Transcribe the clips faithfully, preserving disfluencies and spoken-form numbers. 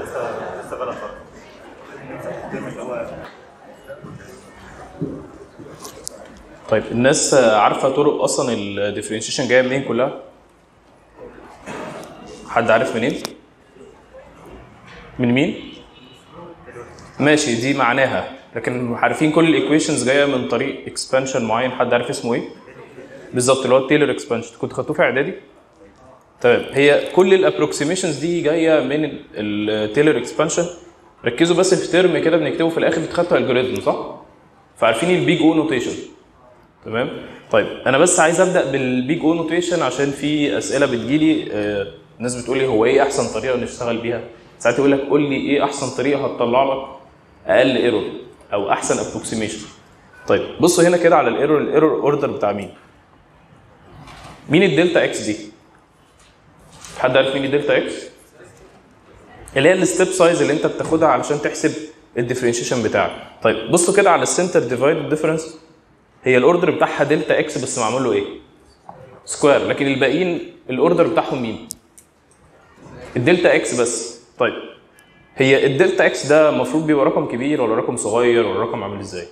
لسه لسه بلد فرق. طيب الناس عارفه طرق اصلا الديفرنشيشن جايه منين كلها؟ حد عارف منين؟ من مين؟ ماشي دي معناها، لكن عارفين كل الايكويشنز جايه من طريق اكسبانشن معين. حد عارف اسمه ايه؟ بالظبط اللي هو التايلور اكسبانشن. كنت خدتوه في اعدادي؟ تمام. هي كل الابروكسيميشنز دي جايه من التايلور اكسبانشن. ركزوا بس في ترم كده بنكتبه في الاخر، خدتوا الجوريزم صح؟ فعارفين البيج او نوتيشن. تمام؟ طيب انا بس عايز ابدا بالبيج او نوتيشن عشان في اسئله بتجيلي. آه الناس بتقول لي هو ايه احسن طريقه نشتغل بيها؟ ساعات يقول لك قول لي ايه احسن طريقه هتطلع لك اقل ايرور او احسن ابروكسيميشن. طيب بصوا هنا كده على الايرور، الايرور اوردر بتاع مين؟ مين الدلتا اكس دي؟ حد عارف مين الدلتا اكس؟ اللي هي الستيب سايز اللي انت بتاخدها علشان تحسب الديفرنشيشن بتاعك. طيب بصوا كده على السنتر ديفايد ديفرنس، هي الاوردر بتاعها دلتا اكس بس معمول له ايه؟ سكوير. لكن الباقيين الاوردر بتاعهم مين؟ الدلتا اكس بس. طيب هي الدلتا اكس ده المفروض بيبقى رقم كبير ولا رقم صغير ولا رقم عامل ازاي؟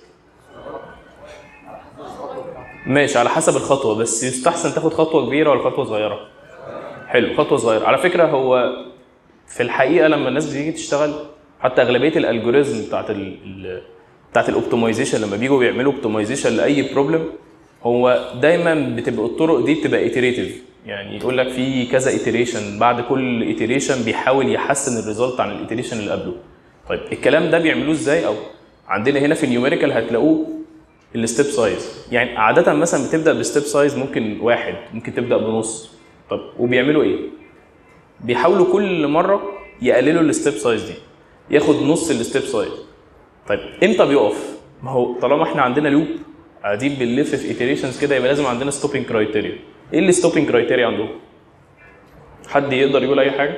ماشي على حسب الخطوه، بس يستحسن تاخد خطوه كبيره ولا خطوه صغيره؟ حلو خطوه صغيره. على فكره هو في الحقيقه لما الناس بتيجي تشتغل، حتى اغلبيه الالجوريزم بتاعت ال بتاعت الاوبتمايزيشن لما بيجوا بيعملوا اوبتمايزيشن لاي بروبلم، هو دايما بتبقى الطرق دي بتبقى ايتريتيف. يعني يقول لك في كذا ايتريشن، بعد كل ايتريشن بيحاول يحسن الريزلت عن الايتريشن اللي قبله. طيب الكلام ده بيعملوه ازاي؟ او عندنا هنا في النيوميريكال هتلاقوه الستيب سايز. يعني عاده مثلا بتبدا بستيب سايز ممكن واحد، ممكن تبدا بنص. طب وبيعملوا ايه؟ بيحاولوا كل مره يقللوا الستيب سايز دي، ياخد نص الستيب سايز. طيب امتى بيقف؟ ما هو طالما احنا عندنا لوب قاعدين بنلف في ايتريشنز كده، يبقى لازم عندنا ستوبنج كرايتيريا. ايه اللي ستوبنج كرايتيريا عندهم؟ حد يقدر يقول اي حاجه؟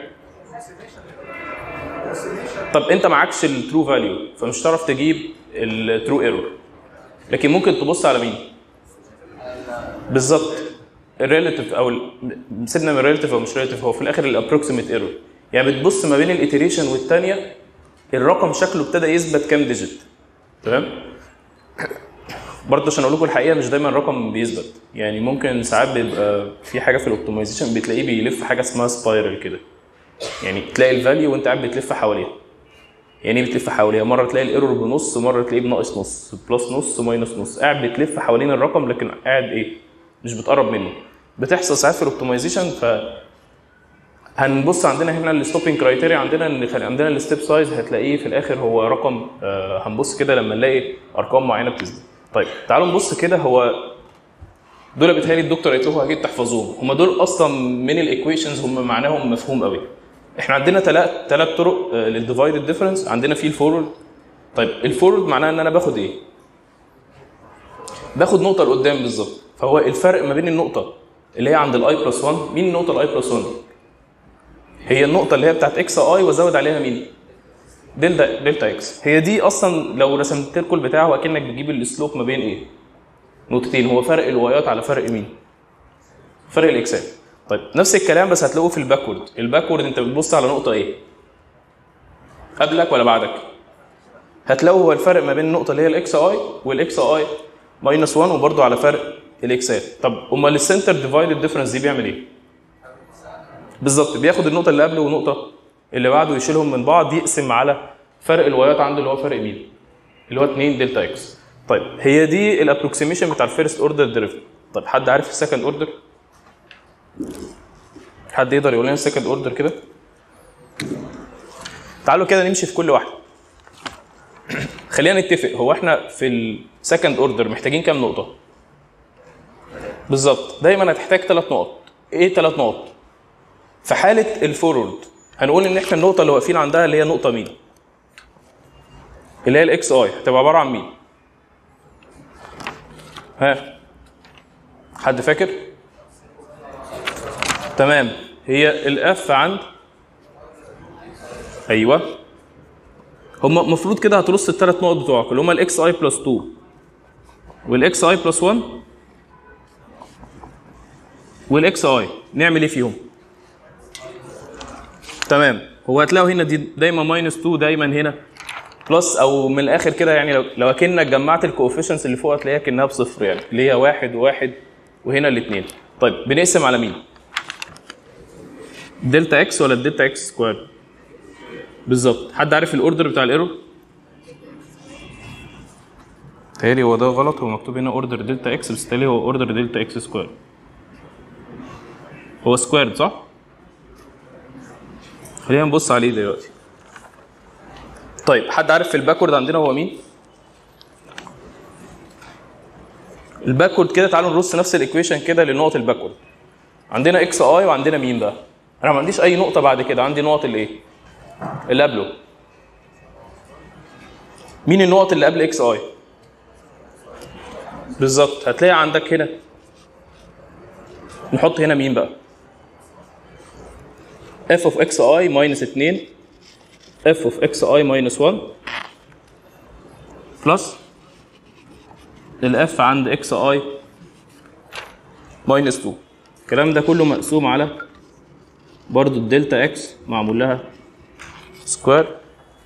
طب انت معكش الترو فاليو فمش هتعرف تجيب الترو ايرور، لكن ممكن تبص على مين؟ بالظبط الريلاتيف، او سيبنا من الريلاتيف او مش ريلاتيف، هو في الاخر الابروكسيميت ايرور. يعني بتبص ما بين الايتريشن والثانيه الرقم شكله ابتدى يثبت كام ديجيت. تمام؟ برضه عشان اقول لكم الحقيقه مش دايما الرقم بيثبت. يعني ممكن ساعات بيبقى في حاجه في الاوبتمايزيشن بتلاقيه بيلف حاجه اسمها سبايرال كده. يعني تلاقي الفاليو وانت قاعد بتلف حواليها. يعني ايه بتلف حواليها؟ مره تلاقي الايرور بنص، مره تلاقيه بناقص نص، بلس نص، ماينس نص. قاعد بتلف حوالين الرقم لكن قاعد ايه؟ مش بتقرب منه. بتحصل ساعات في الاوبتمايزيشن. ف هنبص عندنا هنا الستوبنج كرايتيريا، عندنا ان عندنا الستيب سايز هتلاقيه في الاخر هو رقم. آه هنبص كده لما نلاقي ارقام معينه بتثبت. طيب تعالوا نبص كده. هو دول بيتهيألي الدكتور قالت لكم اكيد تحفظوهم. هم دول اصلا من الايكويشنز هم معناهم مفهوم قوي. احنا عندنا ثلاث ثلاث طرق للديفايدد ديفرنس. عندنا في الفورورد. طيب الفورورد معناه ان انا باخد ايه؟ باخد نقطه لقدام بالظبط. فهو الفرق ما بين النقطه اللي هي عند الاي بلس واحد، مين النقطه الاي بلس واحد؟ هي النقطه اللي هي بتاعت اكس اي وازود عليها مين؟ دلتا دلتا اكس. هي دي اصلا لو رسمت لكم البتاع هو اكنك بتجيب السلوب ما بين ايه؟ نقطتين. هو فرق الوايات على فرق مين؟ فرق الاكسات. طيب نفس الكلام بس هتلاقوه في الباكورد. الباكورد انت بتبص على نقطه ايه؟ قبلك ولا بعدك؟ هتلاقوا هو الفرق ما بين النقطه اللي هي الاكس اي والاكس اي ماينس واحد وبرده على فرق الاكسات. طب امال السنتر ديفايدد ديفرنس دي بيعمل ايه؟ بالظبط بياخد النقطه اللي قبله والنقطه اللي بعده يشيلهم من بعض، يقسم على فرق الوايات عنده اللي هو فرق مين؟ اللي هو اتنين دلتا اكس. طيب هي دي الابروكسيميشن بتاع الفيرست اوردر ديريفيتيف. طيب حد عارف السكند اوردر؟ حد يقدر يقول لنا السكند اوردر كده؟ تعالوا كده نمشي في كل واحده. خلينا نتفق، هو احنا في السكند اوردر محتاجين كام نقطه؟ بالظبط دايما هتحتاج ثلاث نقط. ايه ثلاث نقط؟ في حاله الفورورد هنقول ان احنا النقطه اللي واقفين عندها اللي هي نقطه مين؟ اللي هي الاكس اي هتبقى عباره عن مين؟ ها حد فاكر؟ تمام هي الاف عند ايوه. هم المفروض كده هترص الثلاث نقط بتوعك اللي هم الاكس اي بلس اتنين والاكس اي بلس واحد والاكس اي. نعمل ايه فيهم؟ تمام هو هتلاقوا هنا دي دايما ماينس اتنين، دايما هنا بلس، او من الاخر كده يعني لو لو اكنك جمعت الكوفيشنتس اللي فوق هتلاقيها كانها بصفر، يعني اللي هي واحد وواحد وهنا الاثنين. طيب بنقسم على مين؟ دلتا اكس ولا الدلتا اكس سكوير؟ بالظبط. حد عارف الاوردر بتاع الايرور؟ تهيألي هو ده غلط، هو مكتوب هنا اوردر دلتا اكس بس تهيألي هو اوردر دلتا اكس سكوير. هو سكويرد صح؟ خلينا نبص عليه دلوقتي. طيب حد عارف في الباكورد عندنا هو مين؟ الباكورد كده تعالوا نرص نفس الايكويشن كده لنقط الباكورد. عندنا اكس اي وعندنا مين بقى؟ انا ما عنديش اي نقطه بعد كده، عندي نقط الايه؟ اللي قبله. مين النقط اللي قبل اكس اي؟ بالظبط. هتلاقي عندك هنا نحط هنا مين بقى؟ f of xi minus اتنين f of xi minus واحد بلس الاف عند xi minus اتنين. الكلام ده كله مقسوم على برضو الدلتا اكس معمول لها سكوير.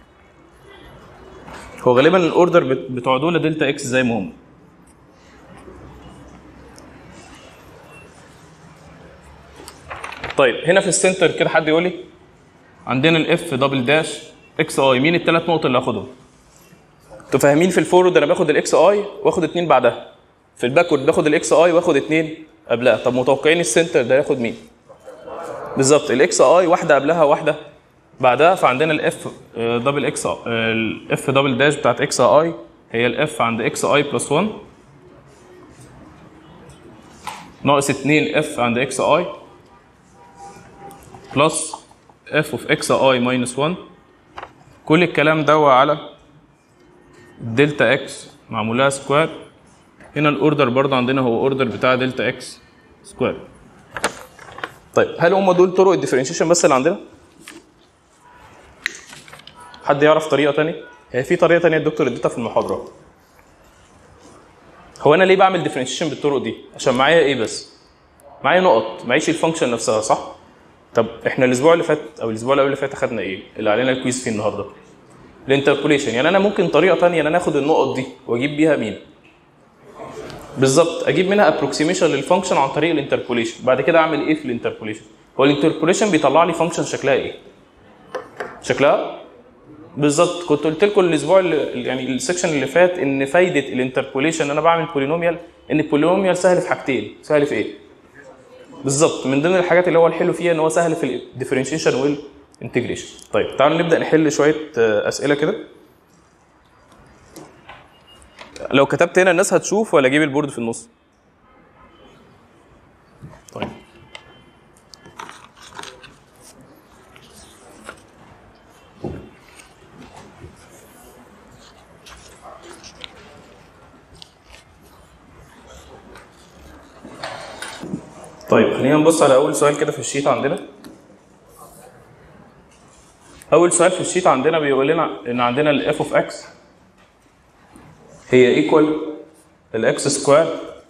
هو غالبا الاوردر بتوع دول دلتا اكس زي ما هم. طيب هنا في السنتر كده حد يقول لي عندنا الاف دبل داش اكس اي، مين الثلاث نقط اللي هاخدهم؟ انتوا فاهمين في الفورورد انا باخد الاكس اي واخد اتنين بعدها، في الباكورد باخد الاكس اي واخد اتنين قبلها. طب متوقعين السنتر ده ياخد مين؟ بالظبط الاكس اي واحده قبلها واحده بعدها، فعندنا الاف دبل اكس الاف دبل داش بتاعت اكس اي هي الاف عند اكس اي بلس واحد ناقص اتنين اف عند اكس اي بلس اف اوف اكس اي ماينس واحد. كل الكلام ده على دلتا اكس معمول لها سكوير. هنا الاوردر برضه عندنا هو اوردر بتاع دلتا اكس سكوير. طيب هل هم دول طرق الديفرنشيشن بس اللي عندنا؟ حد يعرف طريقه ثانيه؟ هي في طريقه ثانيه الدكتور اديتها في المحاضره. هو انا ليه بعمل ديفرنشيشن بالطرق دي؟ عشان معايا ايه بس؟ معايا نقط، معيش الفانكشن نفسها صح؟ طب احنا الاسبوع اللي فات او الاسبوع اللي قبل اللي فات اخدنا ايه؟ اللي علينا الكويز فيه النهارده. الانتربوليشن. يعني انا ممكن طريقه ثانيه ان انا اخد النقط دي واجيب بيها مين؟ بالظبط، اجيب منها ابروكسيميشن للفانكشن عن طريق الانتربوليشن. بعد كده اعمل ايه في الانتربوليشن؟ هو الانتربوليشن بيطلع لي فانكشن شكلها ايه؟ شكلها بالظبط كنت قلت لكم الاسبوع اللي يعني السكشن اللي فات ان فايده الانتربوليشن ان انا بعمل بولينوميال، ان البولينوميال سهل في حاجتين. سهل في ايه؟ بالظبط من ضمن الحاجات اللي هو الحلو فيها ان هو سهل في الديفرنشيشن والانتجريشن. طيب تعالوا نبدا نحل شويه اسئله كده. لو كتبت هنا الناس هتشوف ولا اجيب البورد في النص؟ طيب طيب خلينا نبص على اول سؤال كده في الشيت عندنا. اول سؤال في الشيت عندنا بيقول لنا ان عندنا الاف اوف اكس هي ايكوال الاكس سكوير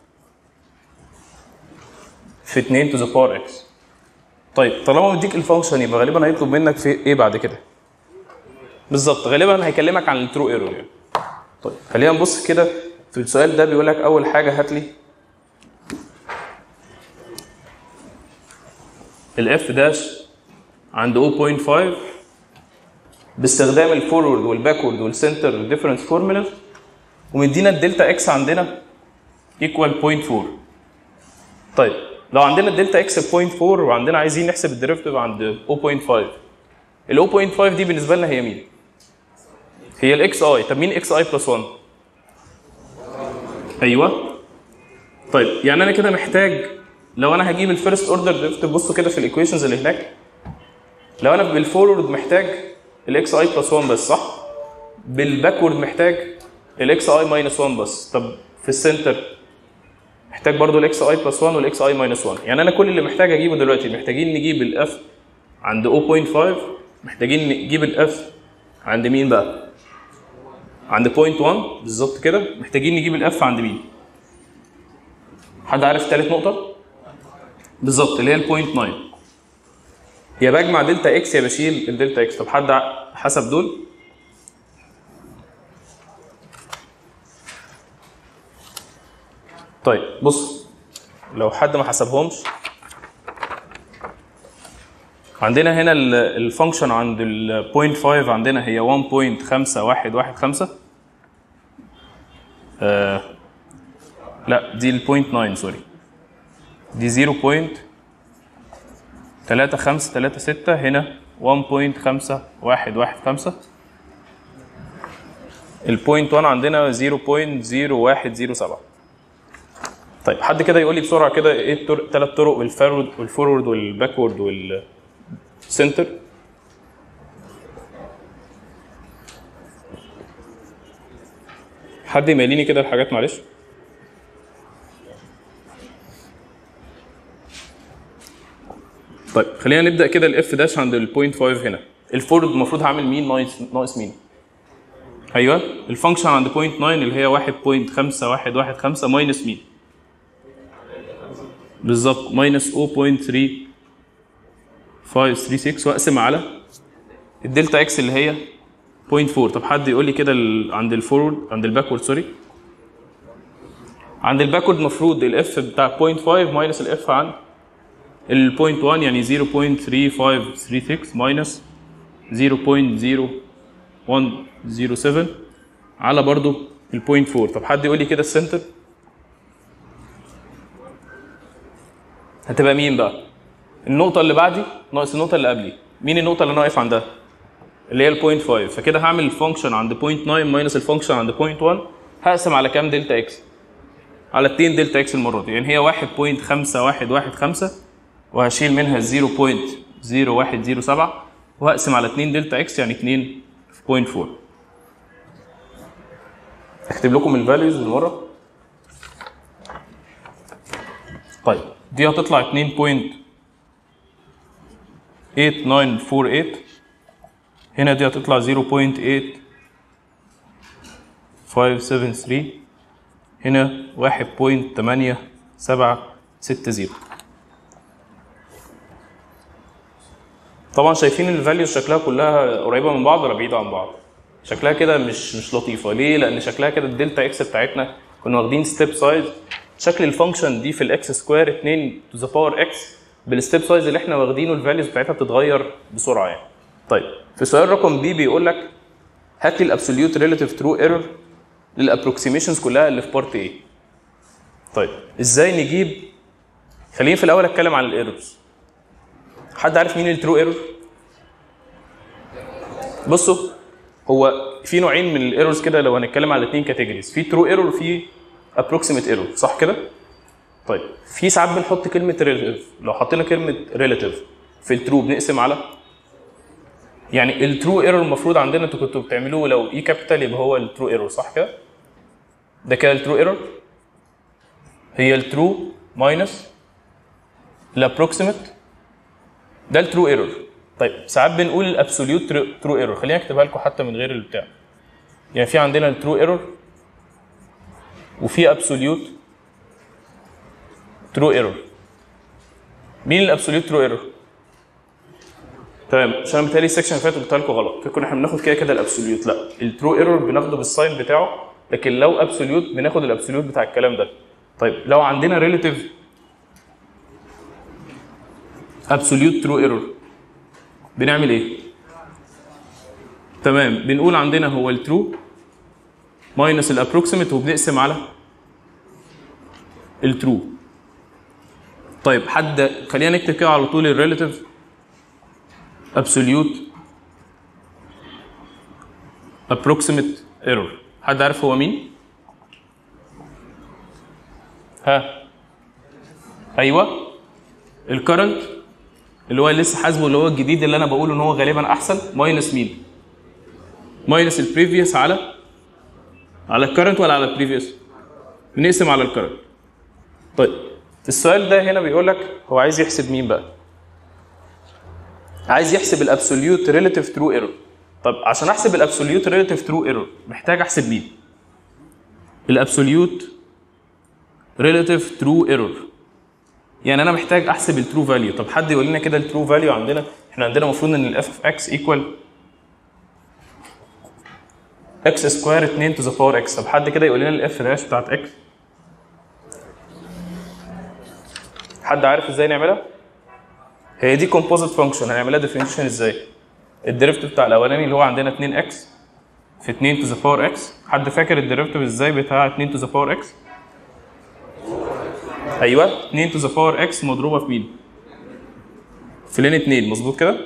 في اتنين تو ذا باور اكس. طيب طالما مديك الفانكشن يبقى غالبا هيطلب منك في ايه بعد كده؟ بالظبط غالبا هيكلمك عن الترو ايرور يعني. طيب خلينا نبص كده في السؤال ده. بيقول لك اول حاجه هات لي الاف داش عند صفر فاصلة خمسة باستخدام الفورورد والباكورد والسنتر ديفرنس فورمولا، ومدينا الدلتا اكس عندنا ايكوال صفر فاصلة أربعة. طيب لو عندنا الدلتا اكس ب صفر فاصلة أربعة وعندنا عايزين نحسب الديريفيتيف عند صفر فاصلة خمسة، ال صفر فاصلة خمسة دي بالنسبه لنا هي مين؟ هي الاكس اي. طب مين اكس اي بلس واحد؟ ايوه. طيب يعني انا كده محتاج لو انا هجيب الفيرست اوردر ديريفيتيف، بصوا كده في الايكويشنز اللي هناك، لو انا بالفورورد محتاج الاكس اي بلس واحد بس صح؟ بالباكورد محتاج الاكس اي ماينس واحد بس. طب في السنتر محتاج برضو الاكس اي بلس واحد والاكس اي ماينس واحد. يعني انا كل اللي محتاج اجيبه دلوقتي محتاجين نجيب الاف عند صفر فاصلة خمسة، محتاجين نجيب الاف عند مين بقى؟ عند صفر فاصلة واحد بالظبط كده. محتاجين نجيب الاف عند مين؟ حد عارف ثالث نقطه؟ بالظبط اللي هي ال صفر فاصلة تسعة. يا بجمع دلتا اكس يا بشيل الدلتا اكس. طب حد حسب دول؟ طيب بص، لو حد ما حسبهمش، عندنا هنا الفانكشن عند ال صفر فاصلة خمسة عندنا هي واحد فاصلة خمسة واحد واحد خمسة. آه لا دي ال صفر فاصلة تسعة سوري، دي صفر فاصلة تلاتة خمسة تلاتة ستة، هنا واحد فاصلة خمسة واحد واحد خمسة. ال صفر فاصلة واحد عندنا صفر فاصلة صفر واحد صفر سبعة. طيب حد كده يقول لي بسرعه كده ايه الطرق، ثلاث طرق، والفورورد والفورورد والباكورد والسنتر. حد يماليني كده الحاجات معلش. طيب خلينا نبدا كده. الاف داش عند ال صفر فاصلة خمسة هنا، الفورورد المفروض هعمل مين؟ ناقص ناقص مين؟ ايوه الفانكشن عند صفر فاصلة تسعة اللي هي واحد فاصلة خمسة واحد واحد خمسة ماينس مين؟ بالظبط ماينس صفر فاصلة ثلاثة خمسة ثلاثة ستة، واقسم على الدلتا اكس اللي هي صفر فاصلة أربعة. طب حد يقول لي كده عند الفورورد عند الباكورد سوري، عند الباكورد المفروض الاف بتاع صفر فاصلة خمسة ماينس الاف عن ال صفر فاصلة واحد، يعني صفر فاصلة ثلاثة خمسة ثلاثة ستة ماينس صفر فاصلة صفر واحد صفر سبعة على برضو ال صفر فاصلة أربعة. طب حد يقول لي كده السنتر هتبقى مين بقى؟ النقطة اللي بعدي ناقص النقطة اللي قبلي. مين النقطة اللي انا واقف عندها؟ اللي هي ال صفر فاصلة خمسة. فكده هعمل الفانكشن عند صفر فاصلة تسعة ماينس الفانكشن عند صفر فاصلة واحد، هقسم على كام دلتا اكس؟ على اتنين دلتا اكس المرة دي، يعني هي واحد فاصلة خمسة واحد واحد خمسة، وهشيل منها صفر فاصلة صفر واحد صفر سبعة، وهقسم على اتنين دلتا اكس يعني اتنين في صفر فاصلة أربعة. اكتب لكم الفاليوز بالمرة. طيب دي هتطلع اتنين فاصلة تمانية تسعة أربعة تمانية، هنا دي هتطلع صفر فاصلة تمانية خمسة سبعة تلاتة، هنا واحد فاصلة تمانية سبعة ستة صفر. طبعا شايفين الفاليوز شكلها كلها قريبه من بعض ولا بعيده عن بعض؟ شكلها كده مش مش لطيفه. ليه؟ لان شكلها كده الدلتا اكس بتاعتنا كنا واخدين ستيب سايز، شكل الفانكشن دي في الاكس سكوير اتنين تو ذا باور اكس، بالستيب سايز اللي احنا واخدينه الفاليوز بتاعتها بتتغير بسرعه يعني. طيب في سؤال رقم بي بيقول لك هات لي الابسوليوت ريلاتيف ترو ايرور للابروكسيميشنز كلها اللي في بارت ايه. طيب ازاي نجيب؟ خليني في الاول اتكلم عن الايرورز. حد عارف مين الترو ايرور؟ بصوا هو في نوعين من الايرورز كده، لو هنتكلم على الاثنين كاتيجوريز، في ترو ايرور وفي ابروكسيميت ايرور، صح كده؟ طيب في ساعات بنحط كلمه ريلاتيف، لو حطينا كلمه ريلاتيف في الترو بنقسم على، يعني الترو ايرور المفروض عندنا انتوا كنتوا بتعملوه لو اي كابيتال يبقى هو الترو ايرور، صح كده؟ ده كده الترو ايرور، هي الترو ماينس الابروكسيميت، ده الترو ايرور. طيب ساعات بنقول الابسوليوت ترو ايرور، خليني اكتبها لكم حتى من غير البتاع. يعني في عندنا الترو ايرور وفي ابسوليوت ترو ايرور. مين الابسوليوت ترو ايرور؟ تمام، عشان بالتالي السكشن اللي فات قلت لكم غلط، كنا احنا بناخد كده كده الابسوليوت، لا الترو ايرور بناخده بالساين بتاعه، لكن لو ابسوليوت بناخد الابسوليوت بتاع الكلام ده. طيب لو عندنا ريلاتيف ابسوليوت ترو ايرور بنعمل ايه؟ تمام، بنقول عندنا هو الترو ماينس الابروكسيميت وبنقسم على الترو. طيب حد خلينا نكتب كده على طول الريلاتيف ابسوليوت ابروكسيميت ايرور. حد عارف هو مين؟ ها ايوه الكرنت اللي هو لسه حاسبه، اللي هو الجديد اللي انا بقوله ان هو غالبا احسن، ماينس مين؟ ماينس البريفيوس على على الكرنت ولا على البريفيوس؟ بنقسم على الكرنت. طيب السؤال ده هنا بيقول لك هو عايز يحسب مين بقى؟ عايز يحسب الابسوليوت ريلاتيف ترو ايرور. طب عشان احسب الابسوليوت ريلاتيف ترو ايرور محتاج احسب مين؟ الابسوليوت ريلاتيف ترو ايرور، يعني انا محتاج احسب الترو فاليو. طب حد يقول لنا كده الترو فاليو عندنا، احنا احنا عندنا المفروض ان الاف اوف اكس ايكوال اكس سكوير اتنين تو ذا باور اكس. طب حد كده يقول لنا الاف داش بتاعت اكس؟ حد عارف ازاي نعملها؟ هي دي كومبوزيت فانكشن، هنعملها ديفينيشن ازاي؟ الديريفيتيف بتاع الاولاني اللي هو عندنا اتنين اكس في اتنين تو ذا باور اكس. حد فاكر الديريفيتيف ازاي بتاع اتنين تو ذا باور اكس؟ ايوه اتنين تو ذا باور اكس مضروبه في مين؟ في لين اتنين، مظبوط كده؟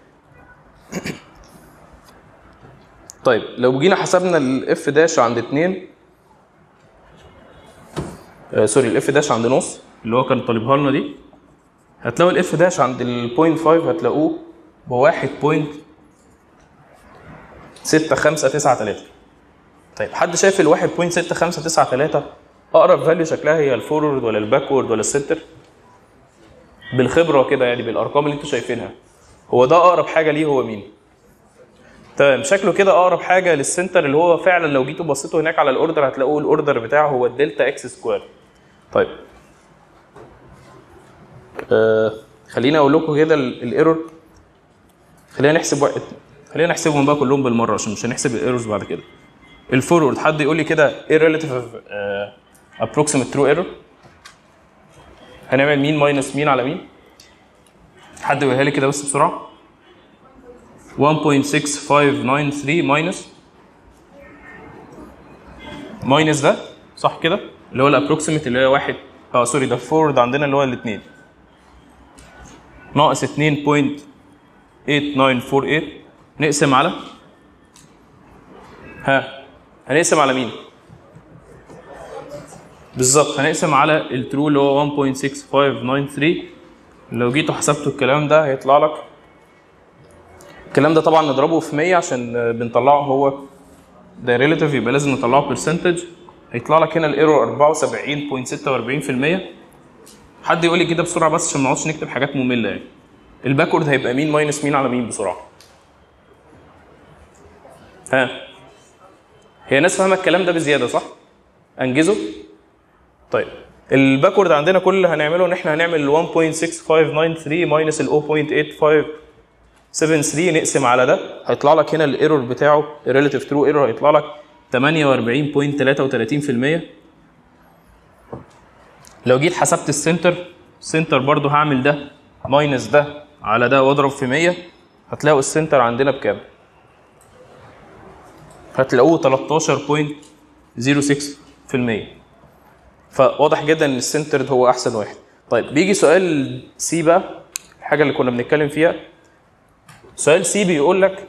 طيب لو جينا حسبنا الاف داش عند اتنين، آه سوري الاف داش عند نص اللي هو كان طالبها لنا دي، هتلاقوا الاف داش عند ال صفر فايف هتلاقوه ب واحد فاصلة ستة خمسة تسعة تلاتة. طيب حد شايف ال واحد فاصلة ستة خمسة تسعة تلاتة اقرب فاليو شكلها هي الفورورد ولا الباكورد ولا السنتر؟ بالخبره كده يعني بالارقام اللي انتوا شايفينها، هو ده اقرب حاجه ليه هو مين؟ تمام، شكله كده اقرب حاجه للسنتر اللي هو فعلا لو جيتوا بصيتوا هناك على الاوردر هتلاقوا الاوردر بتاعه هو الدلتا اكس سكوير. طيب آه خليني اقول لكم كده الايرور، خلينا نحسب وقت، خلينا نحسبهم بقى كلهم بالمره عشان مش هنحسب الايرورز بعد كده. الفورورد حد يقول لي كده ايه ريلاتيف ابروكسيمت ترو ايرور؟ هنعمل مين ماينس مين على مين؟ حد يقولها لي كده بس بسرعه. واحد فاصلة ستة خمسة تسعة تلاتة ماينس ماينس ده صح كده؟ اللي هو الابروكسيمت اللي هو واحد، اه سوري ده الفورورد عندنا اللي هو الاثنين ناقص اتنين فاصلة تمانية تسعة أربعة تمانية نقسم على ها هنقسم على مين؟ بالظبط هنقسم على الترو اللي هو واحد فاصلة ستة خمسة تسعة تلاتة. لو جيتوا حسبتوا الكلام ده هيطلع لك الكلام ده طبعا نضربه في مية عشان بنطلعه هو ده ريلاتيف يبقى لازم نطلعه برسنتج. هيطلع لك هنا الايرور اربعة وسبعين فاصلة ستة واربعين في المية. حد يقول لي كده بسرعه بس عشان ما نقعدش نكتب حاجات ممله يعني. الباكورد هيبقى مين ماينس مين على مين بسرعه؟ ها هي ناس فاهمه الكلام ده بزياده صح؟ انجزوا. طيب الباكورد عندنا كل اللي هنعمله ان احنا هنعمل واحد فاصلة ستة خمسة تسعة تلاتة ماينس ال صفر فاصلة تمانية خمسة سبعة تلاتة نقسم على ده هيطلع لك هنا الايرور بتاعه الريلاتيف ترو ايرور هيطلع لك تمانية واربعين فاصلة تلاتة وتلاتين في المية. لو جيت حسبت السنتر، السنتر برضو هعمل ده ماينس ده على ده واضرب في مية هتلاقوا السنتر عندنا بكام؟ هتلاقوه تلتاشر فاصلة صفر ستة في المية. فواضح جدا ان السنتر هو احسن واحد. طيب بيجي سؤال سي بقى الحاجه اللي كنا بنتكلم فيها. سؤال سي بيقول لك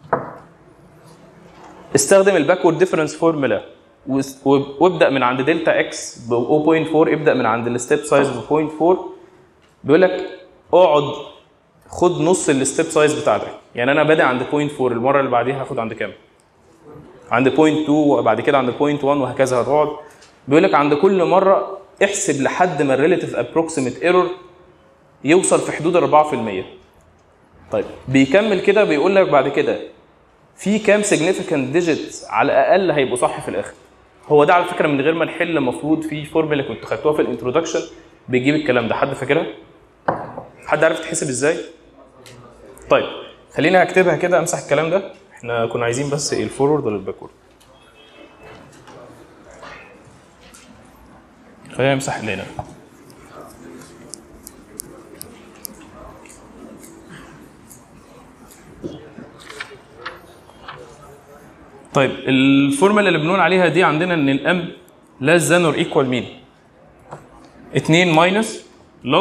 استخدم الباكورد ديفرنس فورمولا وابدا من عند دلتا اكس ب صفر فاصلة أربعة، ابدا من عند الستيب سايز ب صفر فاصلة أربعة. بيقول لك اقعد خد نص الستيب سايز بتاعتك، يعني انا بادئ عند صفر فاصلة أربعة المره اللي بعديها هاخد عند كام؟ عند صفر فاصلة اتنين وبعد كده عند صفر فاصلة واحد وهكذا هتقعد. بيقول لك عند كل مره احسب لحد ما الريلاتيف ابروكسيمت ايرور يوصل في حدود اربعة في المية. طيب بيكمل كده بيقول لك بعد كده في كام significant digits على الاقل هيبقوا صح في الاخر. هو ده على فكره من غير ما نحل المفروض في فورمولا كنت خدتوها في الانترودكشن بيجيب الكلام ده. حد فاكرها؟ حد عارف تحسب ازاي؟ طيب خلينا هكتبها كده امسح الكلام ده. احنا كنا عايزين بس ايه الفورورد ولا الباكورد؟ خلينا نمسح اللي هنا. طيب الفورمولا اللي بنقول عليها دي عندنا ان الام less than or equal مين؟ اتنين ماينس لوج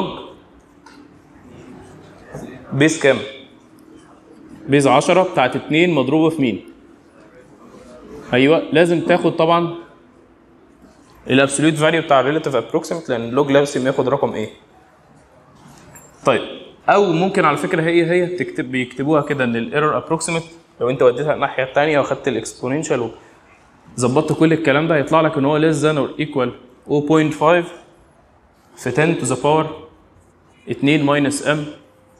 بيز كام؟ بيز عشرة بتاعت اتنين مضروبه في مين؟ ايوه لازم تاخد طبعا الابسوليوت فاليو بتاع الريلاتيف ابروكسيمت لان اللوج لازم ياخد رقم ايه؟ طيب او ممكن على فكره هي هي تكتب بيكتبوها كده ان الايرور ابروكسيمت لو انت وديتها الناحيه الثانيه واخدت الاكسبوننشال وظبطت كل الكلام ده هيطلع لك ان هو less than or equal صفر فاصلة خمسة في عشرة to the power اتنين ماينس ام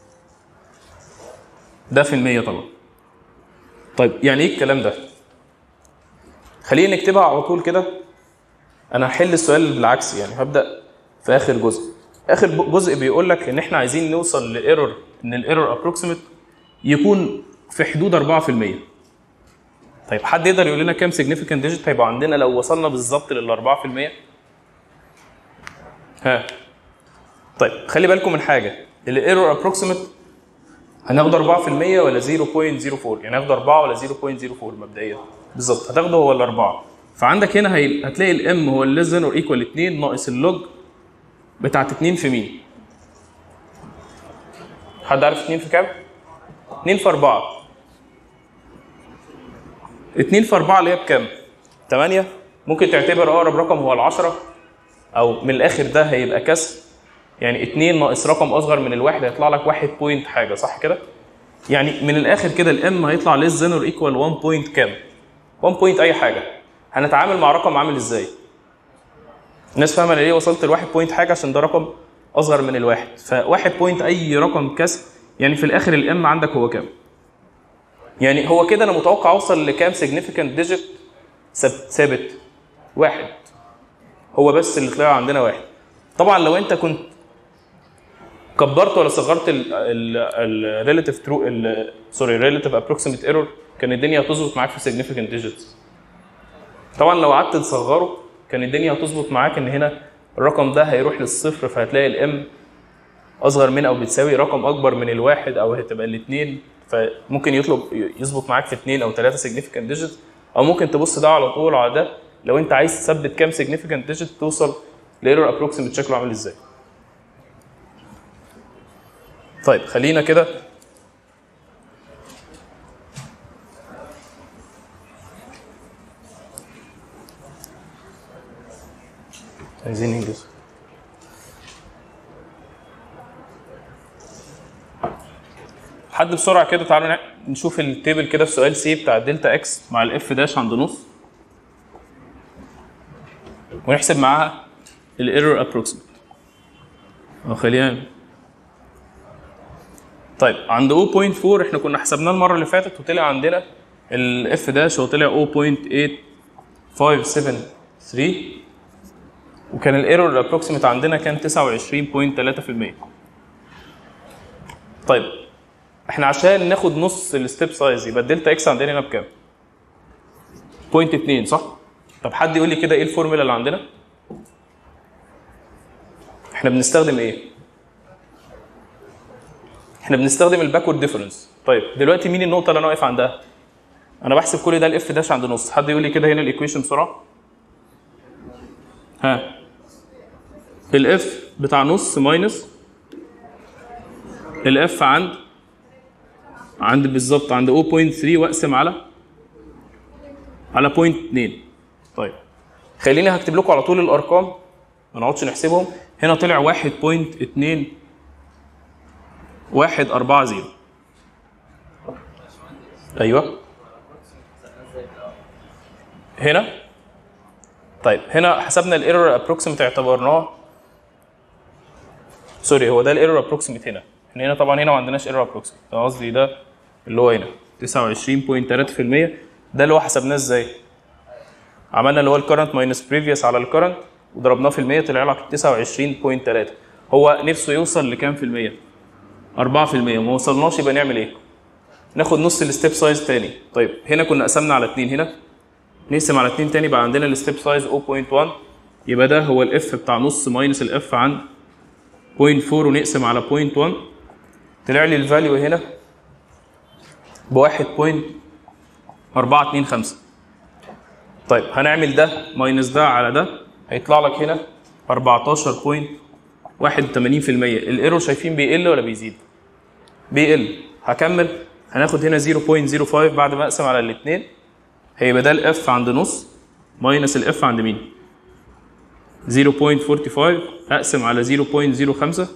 ده في المية طبعا. طيب يعني ايه الكلام ده؟ خلينا نكتبها على طول كده. انا هحل السؤال بالعكس يعني هبدا في اخر جزء. اخر جزء بيقول لك ان احنا عايزين نوصل لايرور ان الايرور ابروكسيمت يكون في حدود أربعة في المية. طيب حد يقدر يقول لنا كام سيجنيفيكانت ديجيت هيبقى عندنا لو وصلنا بالظبط لل أربعة في المية؟ ها طيب خلي بالكم من حاجه، الايرور ابروكسيمت هناخد أربعة في المية ولا صفر فاصلة صفر أربعة؟ يعني هناخد أربعة ولا صفر فاصلة صفر أربعة مبدئيا؟ بالظبط هتاخده هو الأربعة. فعندك هنا هي... هتلاقي الام هو الليس ذان اور ايكوال اتنين ناقص اللوج بتاعت اتنين في مين؟ حد عارف اتنين في كام؟ اتنين في أربعة. اتنين في أربعة اللي هي بكام؟ تمانية. ممكن تعتبر اقرب رقم هو العشرة، او من الاخر ده هيبقى كسر، يعني اتنين ناقص رقم اصغر من الواحد هيطلع لك واحد بوينت حاجه، صح كده؟ يعني من الاخر كده الام هيطلع ليس ذان اور ايكوال واحد بوينت كام؟ واحد بوينت اي حاجه. هنتعامل مع رقم عامل ازاي؟ الناس فاهمه ليه وصلت ل واحد بوينت حاجه؟ عشان ده رقم اصغر من الواحد، ف1 بوينت اي رقم كسر، يعني في الاخر الام عندك هو كام؟ يعني هو كده انا متوقع اوصل لكام سيجنيفيكانت ديجيت ثابت؟ واحد. هو بس اللي طلع عندنا واحد. طبعا لو انت كنت كبرت ولا صغرت الريلاتيف ترو سوري الريلاتيف ابروكسيميت ايرور كان الدنيا هتظبط معاك في سيجنيفيكانت ديجيتس. طبعا لو قعدت تصغره كان الدنيا هتظبط معاك ان هنا الرقم ده هيروح للصفر، فهتلاقي الام اصغر من او بتساوي رقم اكبر من الواحد او هتبقى الاثنين، فممكن يطلب يظبط معاك في اثنين او ثلاثه سيجنيفيكانت ديجيت، او ممكن تبص ده على طول على ده لو انت عايز تثبت كام سيجنيفيكانت ديجيت توصل لايرور ابروكسيميت شكله عامل ازاي. طيب خلينا كده عايزين ننجز. حد بسرعه كده تعالوا نشوف التيبل كده في سؤال سي بتاع الدلتا اكس مع الاف داش عند نص ونحسب معاها الايرور ابروكسيميت. او خلينا طيب عند صفر بوينت أربعة احنا كنا حسبناه المره اللي فاتت وطلع عندنا الاف داش هو طلع صفر بوينت تمانية خمسة سبعة تلاتة وكان الايرور ابروكسيميت عندنا كان تسعة وعشرين فاصلة تلاتة في المية. طيب احنا عشان ناخد نص الستيب سايز يبقى الدلتا اكس عندنا هنا بكام؟ صفر بوينت اتنين صح؟ طب حد يقول لي كده ايه الفورمولا اللي عندنا؟ احنا بنستخدم ايه؟ احنا بنستخدم الباكورد ديفرنس. طيب دلوقتي مين النقطه اللي انا واقف عندها؟ انا بحسب كل ده الاف داش عند نص. حد يقول لي كده هنا الايكويشن بسرعه؟ ها الاف بتاع نص ماينس الاف عند عند بالظبط عند صفر بوينت تلاتة واقسم على على صفر بوينت اتنين. طيب خليني هكتب لكم على طول الارقام ما نقعدش نحسبهم. هنا طلع واحد فاصلة اتنين واحد أربعة صفر. ايوه هنا طيب هنا حسبنا الايرور ابروكسيميت اعتبرناه سوري هو ده الايرور ابروكسيميت. هنا احنا هنا طبعا هنا ما عندناش ايرور ابروكسيميت، ده قصدي ده اللي هو هنا تسعة وعشرين فاصلة تلاتة في المية. ده اللي هو حسبناه ازاي؟ عملنا اللي هو الكرنت ماينس بريفيوس على الكرنت وضربناه في المية طلع لك تسعة وعشرين فاصلة تلاتة. هو نفسه يوصل لكام في المية؟ أربعة في المية. ما وصلناش يبقى نعمل ايه؟ ناخد نص الستيب سايز تاني. طيب هنا كنا قسمنا على اتنين، هنا نقسم على اتنين تاني بقى عندنا الستيب سايز صفر بوينت واحد، يبقى ده هو الاف بتاع نص ماينس الاف عن صفر بوينت أربعة ونقسم على صفر بوينت واحد طلع لي الفاليو هنا ب واحد فاصلة أربعة اتنين خمسة. طيب هنعمل ده ماينس ده على ده هيطلع لك هنا أربعتاشر فاصلة واحد وتمانين في المية. الايرور شايفين بيقل ولا بيزيد؟ بيقل. هكمل هناخد هنا صفر فاصلة صفر خمسة بعد ما اقسم على الاثنين هيبقى ده الاف عند نص ماينس الاف عند مين؟ صفر فاصلة خمسة أربعة اقسم على صفر فاصلة صفر خمسة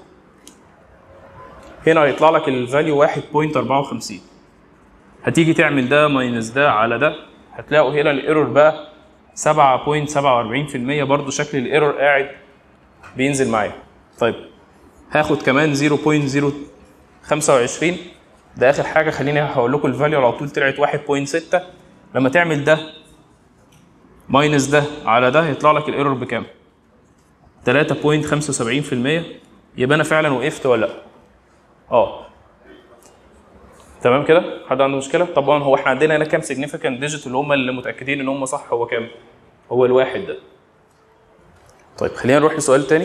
هنا هيطلع لك الفاليو واحد فاصلة أربعة وخمسين. هتيجي تعمل ده ماينس ده على ده هتلاقوا هنا الايرور بقى سبعة فاصلة سبعة وأربعين في المية. برضو شكل الايرور قاعد بينزل معايا. طيب هاخد كمان صفر فاصلة صفر خمسة وعشرين ده اخر حاجه. خليني هقول لكم الفاليو على طول طلعت واحد فاصلة ستة. لما تعمل ده ماينس ده على ده هيطلع لك الايرور بكام؟ تلاتة فاصلة خمسة وسبعين في المية. يبقى انا فعلا وقفت ولا لا؟ اه تمام كده؟ حد عنده مشكله؟ طبعا هو احنا عندنا هنا كام سيجنيفيكانت ديجيت اللي هم اللي متاكدين ان هم صح، هو كام؟ هو الواحد ده. طيب خلينا نروح لسؤال تاني.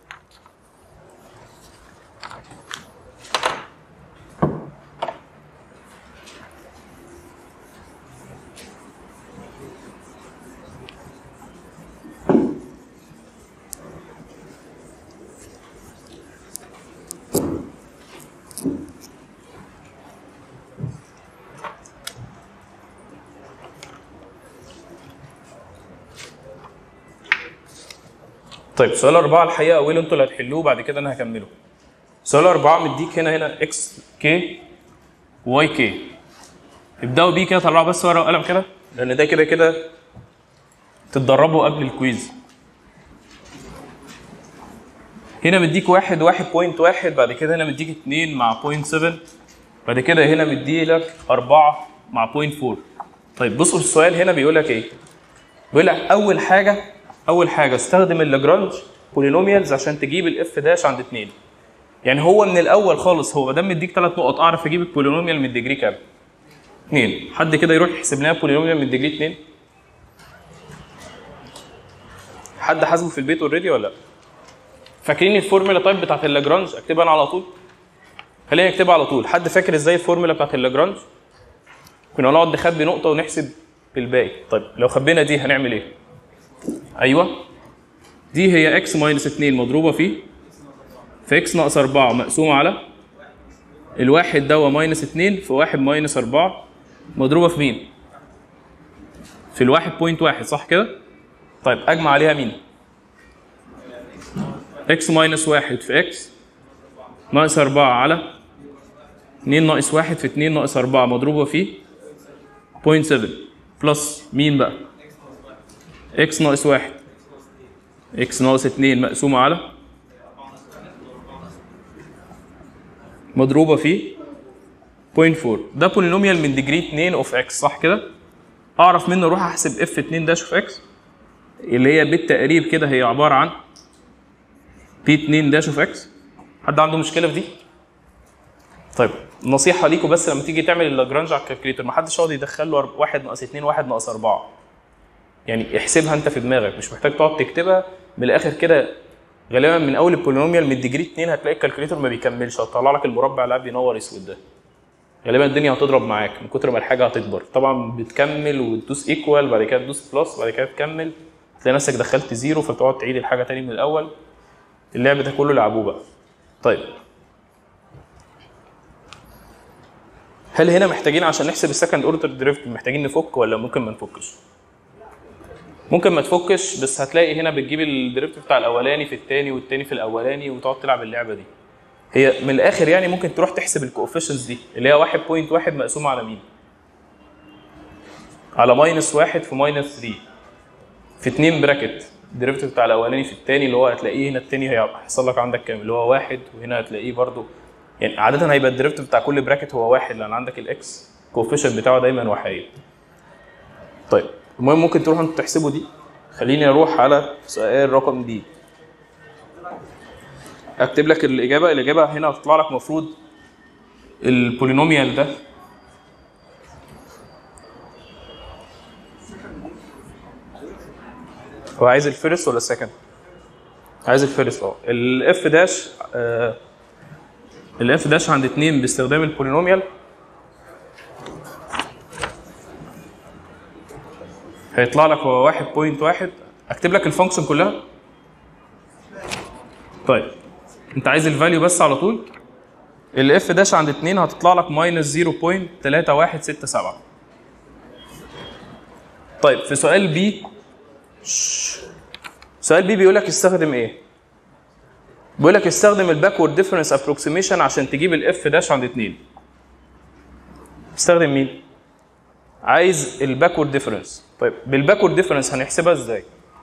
طيب سؤال أربعة الحقيقة أوله أنتوا اللي هتحلوه، بعد كده أنا هكمله. سؤال أربعة مديك هنا هنا إكس كي واي كي. ابدأوا بيه كده، طلعوا بس ورقة وقلم كده، لأن ده كده كده تتدربوا قبل الكويز. هنا مديك واحد واحد بوينت واحد، بعد كده هنا مديك اتنين مع بوينت سفن، بعد كده هنا مديلك أربعة مع بوينت فور. طيب بصوا السؤال هنا بيقول لك إيه؟ بيقول لك أول حاجة أول حاجة استخدم اللاجرانج بولينوميالز عشان تجيب الاف داش عند اتنين. يعني هو من الأول خالص هو ما دام مديك ثلاث نقط أعرف أجيب البولينوميال من ديجري كام؟ اتنين. حد كده يروح يحسب لنا بولينوميال من ديجري اتنين؟ حد حاسبه في البيت اوريدي ولا لا؟ فاكرين الفورمولا طيب بتاعت اللاجرانج؟ اكتبها انا على طول؟ خلينا نكتبها على طول. حد فاكر ازاي الفورمولا بتاعت اللاجرانج؟ كنا نقعد نخبي نقطة ونحسب الباقي. طيب لو خبينا دي هنعمل ايه؟ ايوه دي هي اكس ماينس اتنين مضروبة في في اكس ناقص أربعة مقسومة على الواحد ده ماينس اتنين في واحد ماينس أربعة مضروبة في مين؟ في الواحد بوينت واحد، صح كده؟ طيب اجمع عليها مين؟ اكس ماينس واحد في اكس ناقص أربعة على اتنين ناقص واحد في اتنين ناقص أربعة مضروبة في بوينت سفن بلس مين بقى؟ اكس ناقص واحد اكس ناقص اتنين مقسومة على مضروبة في بوينت فور. ده بولينوميال من ديجري اتنين اوف اكس، صح كده؟ اعرف منه اروح احسب اف اتنين داش اوف اكس اللي هي بالتقريب كده هي عبارة عن بي اتنين داش اوف اكس. حد عنده مشكلة في دي؟ طيب نصيحة ليكم بس لما تيجي تعمل اللاجرانج على الكالكوليتر ما حدش يقعد يدخل له واحد ناقص اتنين واحد ناقص أربعة. يعني احسبها انت في دماغك، مش محتاج تقعد تكتبها من الاخر كده. غالبا من اول البولينوميال من ديجري اتنين هتلاقي الكالكوليتر ما بيكملش، هتطلع لك المربع اللي بينور اسود ده. غالبا الدنيا هتضرب معاك من كتر ما الحاجه هتكبر. طبعا بتكمل وتدوس ايكوال، بعد كده تدوس بلس، بعد كده تكمل تلاقي نفسك دخلت زيرو، فتقعد تعيد الحاجه تاني من الاول. اللعب ده كله لعبوه بقى. طيب هل هنا محتاجين عشان نحسب السكند اوردر ديريفيتيف محتاجين نفك ولا ممكن ما نفكش؟ ممكن ما تفكش، بس هتلاقي هنا بتجيب الديريفيتيف بتاع الاولاني في الثاني والثاني في الاولاني وتقعد تلعب اللعبه دي. هي من الاخر يعني ممكن تروح تحسب الكوفيشنز دي اللي هي واحد بوينت واحد مقسومه على مين؟ على ماينس واحد في ماينس تلاتة في اتنين براكت. الديريفيتيف بتاع الاولاني في الثاني اللي هو هتلاقيه هنا الثاني هيحصل لك عندك كام؟ اللي هو واحد، وهنا هتلاقيه برده يعني عاده هيبقى الديريفيتيف بتاع كل براكت هو واحد لان عندك الاكس كوفيشنت بتاعه دايما وحيد. طيب المهم ممكن تروحوا انتوا تحسبوا دي. خليني اروح على سؤال رقم دي. اكتب لك الاجابه. الاجابه هنا هتطلع لك المفروض البولينوميال ده هو عايز الفيرست ولا السكند؟ عايز الفيرست. اه الاف داش آه الاف داش عند اتنين باستخدام البولينوميال هيطلع لك هو واحد بوينت واحد. اكتب لك الفانكشن كلها. طيب انت عايز الفاليو بس على طول. الاف داش عند اتنين هتطلع لك ماينس صفر بوينت تلاتة واحد ستة سبعة. طيب في سؤال بي سؤال بي بيقول لك استخدم ايه؟ بيقول لك استخدم الباكورد ديفرنس ابروكسيميشن عشان تجيب الاف داش عند اتنين. استخدم مين؟ عايز الباكورد ديفرنس. طيب بالباكورد ديفرنس هنحسبها ازاي؟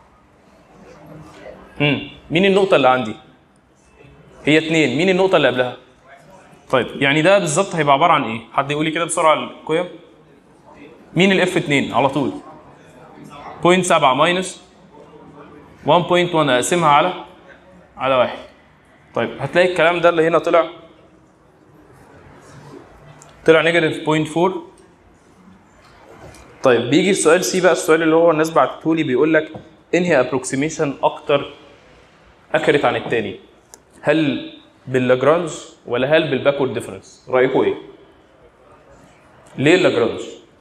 امم مين النقطة اللي عندي؟ هي اتنين. مين النقطة اللي قبلها؟ طيب يعني ده بالظبط هيبقى عبارة عن ايه؟ حد يقول لي كده بسرعة القيم؟ مين الاف اتنين على طول؟ بوينت سبعة ماينس واحد بوينت واحد اقسمها على على واحد. طيب هتلاقي الكلام ده اللي هنا طلع طلع نيجاتيف صفر فاصلة أربعة. طيب بيجي السؤال سي بقى، السؤال اللي هو الناس بعتته لي بيقول لك انهي ابروكسيميشن اكتر اكرت عن الثاني؟ هل باللاجرانج ولا هل بالباكورد ديفرنس؟ رايكم ايه؟ ليه اللاجرانج؟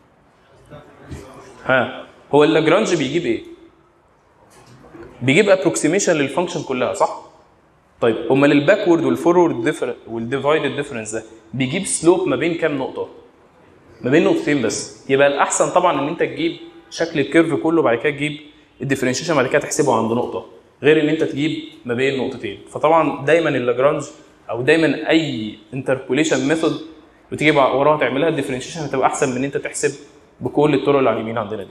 ها هو اللاجرانج بيجيب ايه؟ بيجيب ابروكسيميشن للفانكشن كلها صح؟ طيب امال الباكورد والفورورد والديفايدد ديفرنس ده بيجيب سلوب ما بين كام نقطه؟ ما بين نقطتين بس. يبقى الاحسن طبعا ان انت تجيب شكل الكيرف كله بعد كده تجيب الديفرنشيشن بعد كده تحسبه عند نقطه، غير ان انت تجيب ما بين نقطتين. فطبعا دايما اللاجرانج او دايما اي انتربوليشن ميثود بتيجي وراها تعملها الديفرنشيشن هتبقى احسن من ان انت تحسب بكل الطرق اللي على اليمين عندنا دي.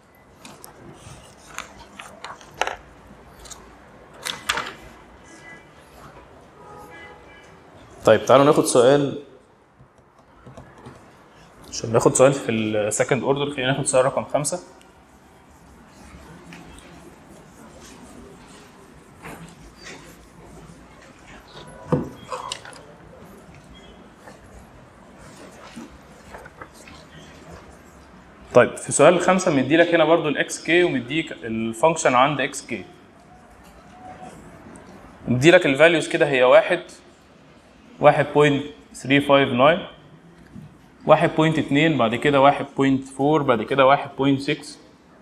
طيب تعالوا ناخد سؤال، عشان ناخد سؤال في السكند اوردر خلينا ناخد سؤال رقم خمسة. طيب في سؤال خمسة مدي لك هنا برضو الاكس كي ومديك الفانكشن عند اكس كي. مدي لك الفاليوز كده هي واحد، واحد بوينت ثلاثة خمسة تسعة، واحد بوينت اتنين، بعد كده واحد بوينت أربعة، بعد كده واحد بوينت ستة.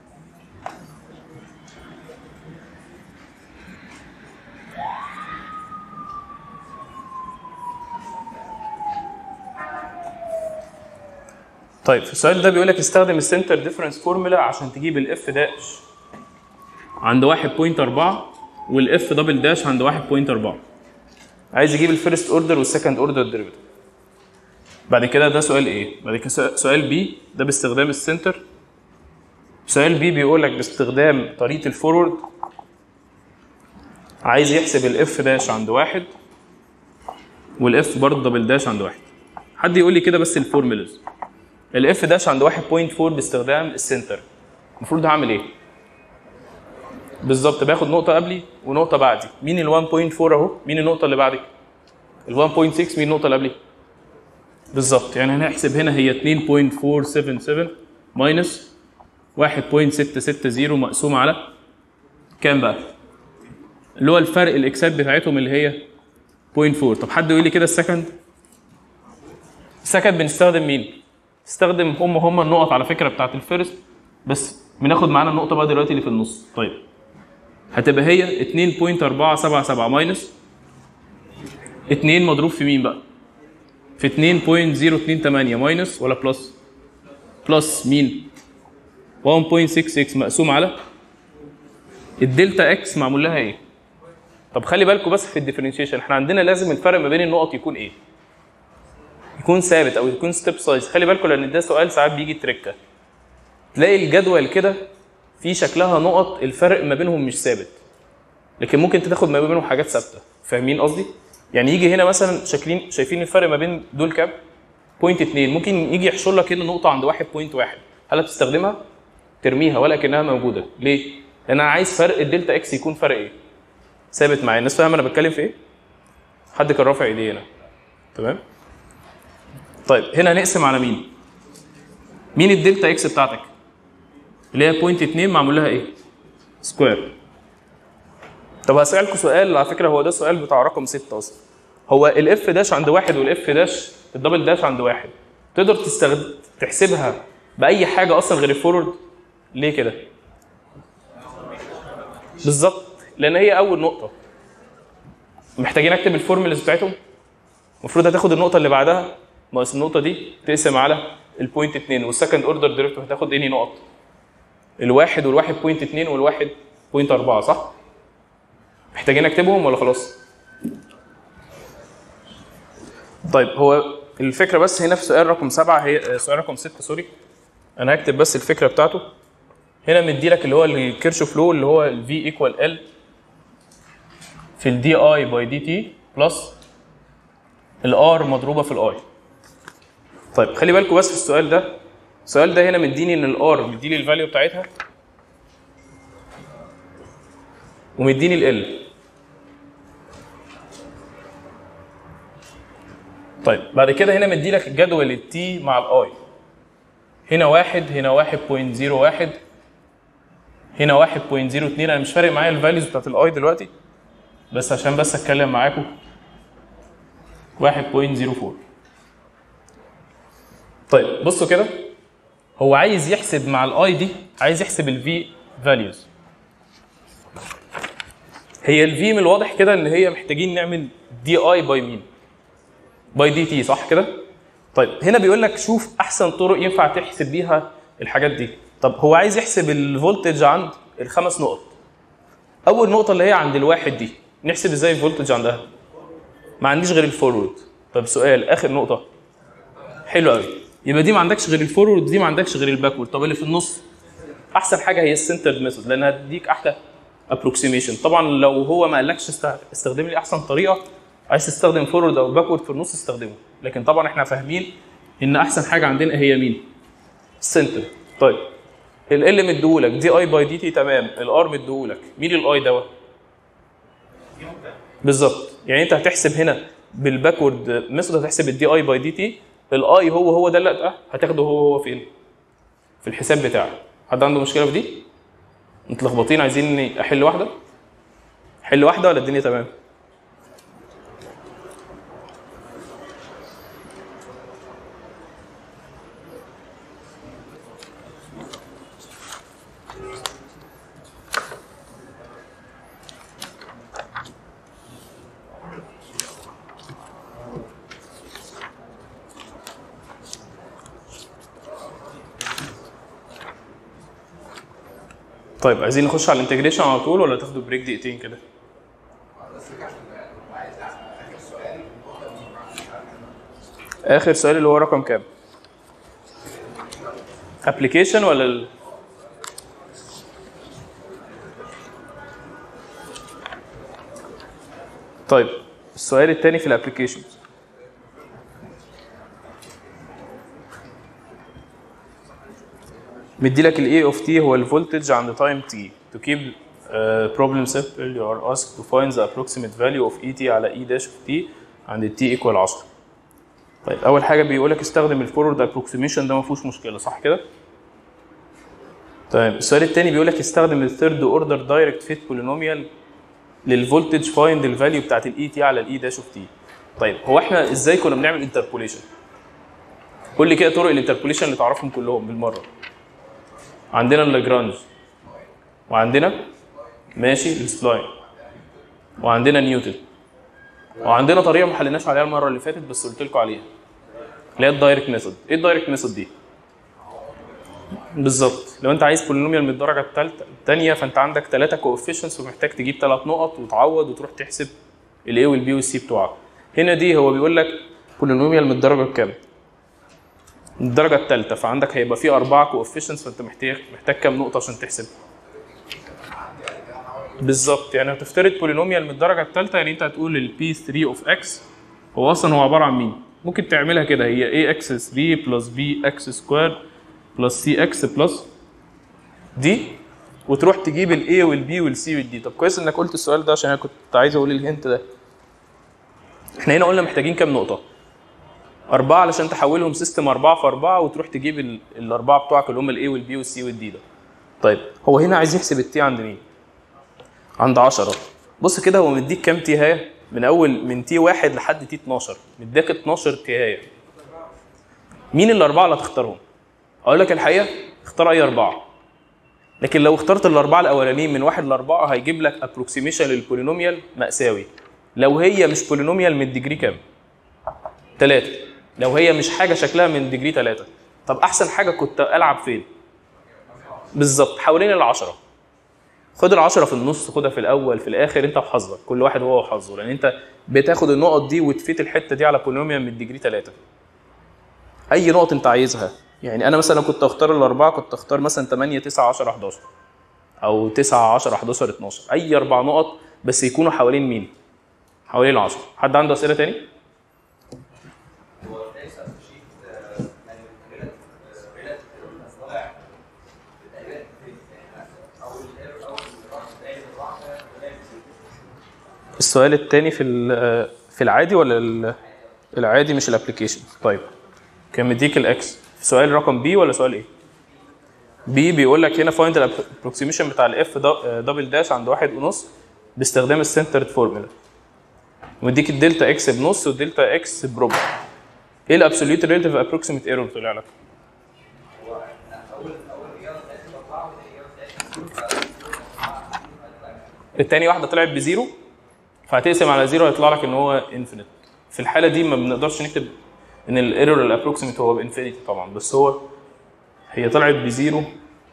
طيب في السؤال ده بيقول لك استخدم السنتر ديفرنس فورمولا عشان تجيب الاف داش عند واحد بوينت أربعة والاف دبل داش عند واحد بوينت أربعة. عايز يجيب الفيرست اوردر والسكند اوردر ديريفيتيف. بعد كده ده سؤال ايه؟ بعد كده سؤال بي ده باستخدام السنتر. سؤال بي بيقول لك باستخدام طريقه الفورورد عايز يحسب الاف داش عند واحد والاف برضه دبل داش عند واحد. حد يقول لي كده بس الفورمولاز. الاف داش عند واحد بوينت أربعة باستخدام السنتر المفروض هعمل ايه؟ بالظبط باخد نقطه قبلي ونقطه بعدي. مين ال واحد بوينت أربعة اهو؟ مين النقطه اللي بعدي؟ ال واحد بوينت ستة. مين النقطه اللي قبلي؟ بالظبط يعني هنحسب هنا هي اتنين بوينت أربعة سبعة سبعة ماينس واحد بوينت ستة ستة صفر مقسوم على كام بقى؟ اللي هو الفرق الاكسات بتاعتهم اللي هي صفر بوينت أربعة. طب حد يقول لي كده السكند؟ السكند بنستخدم مين؟ استخدم هم هم النقط على فكره بتاعت الفيرست، بس بناخد معانا النقطه بقى دلوقتي اللي في النص. طيب هتبقى هي اتنين بوينت أربعة سبعة سبعة ماينس اتنين مضروب في مين بقى؟ في اتنين بوينت صفر اتنين تمانية ماينس ولا بلس؟ بلس مين؟ واحد بوينت ستة ستة مقسوم على الدلتا اكس معمول لها ايه؟ طب خلي بالكم بس في الديفرنشيشن احنا عندنا لازم الفرق ما بين النقط يكون ايه؟ يكون ثابت او يكون ستيب سايز. خلي بالكم لان ده سؤال ساعات بيجي تريكه. تلاقي الجدول كده في شكلها نقط الفرق ما بينهم مش ثابت، لكن ممكن انت تاخد ما بينهم حاجات ثابته. فاهمين قصدي؟ يعني يجي هنا مثلا شاكلين شايفين الفرق ما بين دول كام؟ بوينت اتنين. ممكن يجي يحصل لك هنا نقطه عند واحد بوينت واحد. هل هتستخدمها؟ ترميها ولا كانها موجوده. ليه؟ لان انا عايز فرق الدلتا اكس يكون فرق ايه؟ ثابت معايا. الناس فاهمه انا بتكلم في ايه؟ حد كان رافع ايديه هنا. تمام؟ طيب هنا هنقسم على مين؟ مين الدلتا اكس بتاعتك؟ اللي هي بوينت اتنين معمول لها ايه؟ سكوير. طب هسألكوا سؤال على فكره، هو ده السؤال بتاع رقم ستة اصلا. هو الاف داش عند واحد والاف داش الدبل داش عند واحد تقدر تستخدم تحسبها باي حاجه اصلا غير الفورورد؟ ليه كده؟ بالظبط لان هي اول نقطه. محتاجين اكتب الفورمولاز بتاعتهم. المفروض هتاخد النقطه اللي بعدها ناقص النقطه دي تقسم على البوينت اتنين، والسكند اوردر ديريفيتيف هتاخد انهي نقط؟ الواحد والواحد بوينت اتنين والواحد بوينت أربعة صح؟ محتاجين اكتبهم ولا خلاص؟ طيب هو الفكره بس هنا في سؤال رقم سبعة هي سؤال رقم ستة سوري. انا هكتب بس الفكره بتاعته. هنا مدي لك اللي هو الكيرشوف لو اللي هو ال V equal L في ال di by dt بلس ال R مضروبه في ال I. طيب خلي بالكم بس في السؤال ده، السؤال ده هنا مديني ان ال R مديني الفاليو بتاعتها ومديني ال L. طيب بعد كده هنا مدي لك الجدول التي مع الاي. هنا واحد، هنا واحد فاصلة صفر واحد، هنا واحد فاصلة صفر اتنين. انا مش فارق معايا الفاليوز بتاعت الاي دلوقتي، بس عشان بس اتكلم معاكم. واحد فاصلة صفر اربعة. طيب بصوا كده، هو عايز يحسب مع الاي دي، عايز يحسب الفي فاليوز. هي الفي من الواضح كده ان هي محتاجين نعمل دي اي باي مين؟ باي دي تي، صح كده؟ طيب هنا بيقول لك شوف احسن طرق ينفع تحسب بيها الحاجات دي. طب هو عايز يحسب الفولتج عند الخمس نقط. اول نقطه اللي هي عند الواحد دي، نحسب ازاي الفولتج عندها؟ ما عنديش غير الفورورد. طب سؤال، اخر نقطه. حلو قوي، يبقى دي ما عندكش غير الفورورد، دي ما عندكش غير الباكورد. طب اللي في النص؟ احسن حاجه هي السنترد ميثود، لانها هتديك احلى ابروكسيميشن. طبعا لو هو ما قالكش استخدم لي احسن طريقه، عايز تستخدم فورورد او باكورد في النص استخدمه، لكن طبعا احنا فاهمين ان احسن حاجه عندنا هي مين؟ السنتر. طيب ال مديهولك دي اي باي دي تي، تمام. الار مديهولك مين الاي دوت؟ بالظبط، يعني انت هتحسب هنا بالباكورد ميثود، هتحسب الدي اي باي دي تي. الاي هو هو ده اللي هتاخده هو هو فين؟ في الحساب بتاعك. حد عنده مشكله في دي؟ متلخبطين؟ عايزين احل واحده؟ حل واحده ولا الدنيا تمام؟ طيب عايزين نخش على الانتجريشن على طول ولا تاخدوا بريك دقيقتين كده؟ اخر سؤال اللي هو رقم كام؟ ابلكيشن ولا ال... طيب السؤال الثاني في الابلكيشن. مدي لك الاي اوف تي هو الفولتج عند تايم تي. To keep uh, problem simple you are asked to find the approximate value of et على e dash of t عند t equal عشرة. طيب اول حاجه بيقول لك استخدم الفورورد ابروكسيميشن، ده ما فيهوش مشكله، صح كده؟ طيب السؤال الثاني بيقول لك استخدم الثيرد اوردر دايركت فيت بولينوميال للفولتج فايند الفاليو بتاعت الاي تي على الاي داش اوف تي. طيب هو احنا ازاي كنا بنعمل انتربوليشن؟ قول لي كده طرق الانتربوليشن اللي تعرفهم كلهم بالمره. عندنا اللاجرانج، وعندنا ماشي السبلاين، وعندنا نيوتن، وعندنا طريقه ما حليناش عليها المره اللي فاتت بس قلت لكم عليها، اللي هي الدايركت ميثود. ايه الدايركت ميثود دي؟ بالظبط، لو انت عايز بولينوميال من الدرجه الثالثه الثانيه فانت عندك ثلاثه كوفيشنتس ومحتاج تجيب ثلاث نقط وتعوض وتروح تحسب الاي والبي والسي بتوعك. هنا دي هو بيقول لك بولينوميال من الدرجه الكام؟ من الدرجه الثالثه، فعندك هيبقى في اربعه كوفيشنتس، فانت محتاج محتاج كام نقطه عشان تحسب؟ بالظبط، يعني هتفترض بولينوميال من الدرجه الثالثه، يعني انت هتقول البي ثري اوف اكس هو اصلا هو عباره عن مين؟ ممكن تعملها كده، هي اي اكس ثري بلس بي اكس سكوير بلس سي اكس بلس دي، وتروح تجيب الاي والبي والسي والدي. طب كويس انك قلت السؤال ده عشان انا كنت عايز اقول الهنت ده. احنا هنا قلنا محتاجين كام نقطه؟ اربعه علشان تحولهم سيستم اربعه في اربعه وتروح تجيب الاربعه بتوعك اللي هم الاي والبي والسي والدي ده. طيب هو هنا عايز يحسب التي عند مين؟ عند عشرة. بص كده هو مديك كام تي هايه؟ من اول من تي واحد لحد تي اتناشر، مديك اتناشر تي هايه. مين الاربعه اللي هتختارهم؟ اقول لك الحقيقه اختار اي اربعه، لكن لو اخترت الاربعه الاولانيين من واحد لاربعه هيجيب لك ابروكسيميشن للبولينوميال مأساوي. لو هي مش بولينوميال من ديجري كام؟ ثلاثة. لو هي مش حاجه شكلها من ديجري ثلاثة. طب احسن حاجه كنت العب فين؟ بالظبط حوالين العشرة. خد العشرة في النص، خدها في الاول في الاخر، انت وحظك، كل واحد هو وحظه، لان انت بتاخد النقط دي وتفيت الحته دي على بولينوميال من ديجري ثلاثة. اي نقط انت عايزها، يعني انا مثلا كنت اختار الاربعه، كنت اختار مثلا ثمانية تسعة عشرة حداشر او تسعة عشرة حداشر اتناشر، اي اربع نقط بس يكونوا حوالين مين؟ حوالين العشرة. حد عنده اسئله تاني؟ السؤال الثاني في في العادي ولا ال... العادي مش الابلكيشن. طيب كان مديك الاكس، سؤال رقم بي ولا سؤال ايه؟ بي بيقول لك هنا فايند الابروكسيميشن بتاع الاف دبل داش عند واحد ونص باستخدام السنترد فورمولا، ومديك الدلتا اكس بنص والدلتا اكس بربع. ايه الابسوليوت ريليتيف ابروكسيميت ايرور طلع لك؟ التاني واحده طلعت بزيرو، فهتقسم على زيرو هيطلع لك ان هو انفينيت. في الحاله دي ما بنقدرش نكتب ان الايرور الابروكسيميت هو بانفينيتي طبعا، بس هو هي طلعت بزيرو،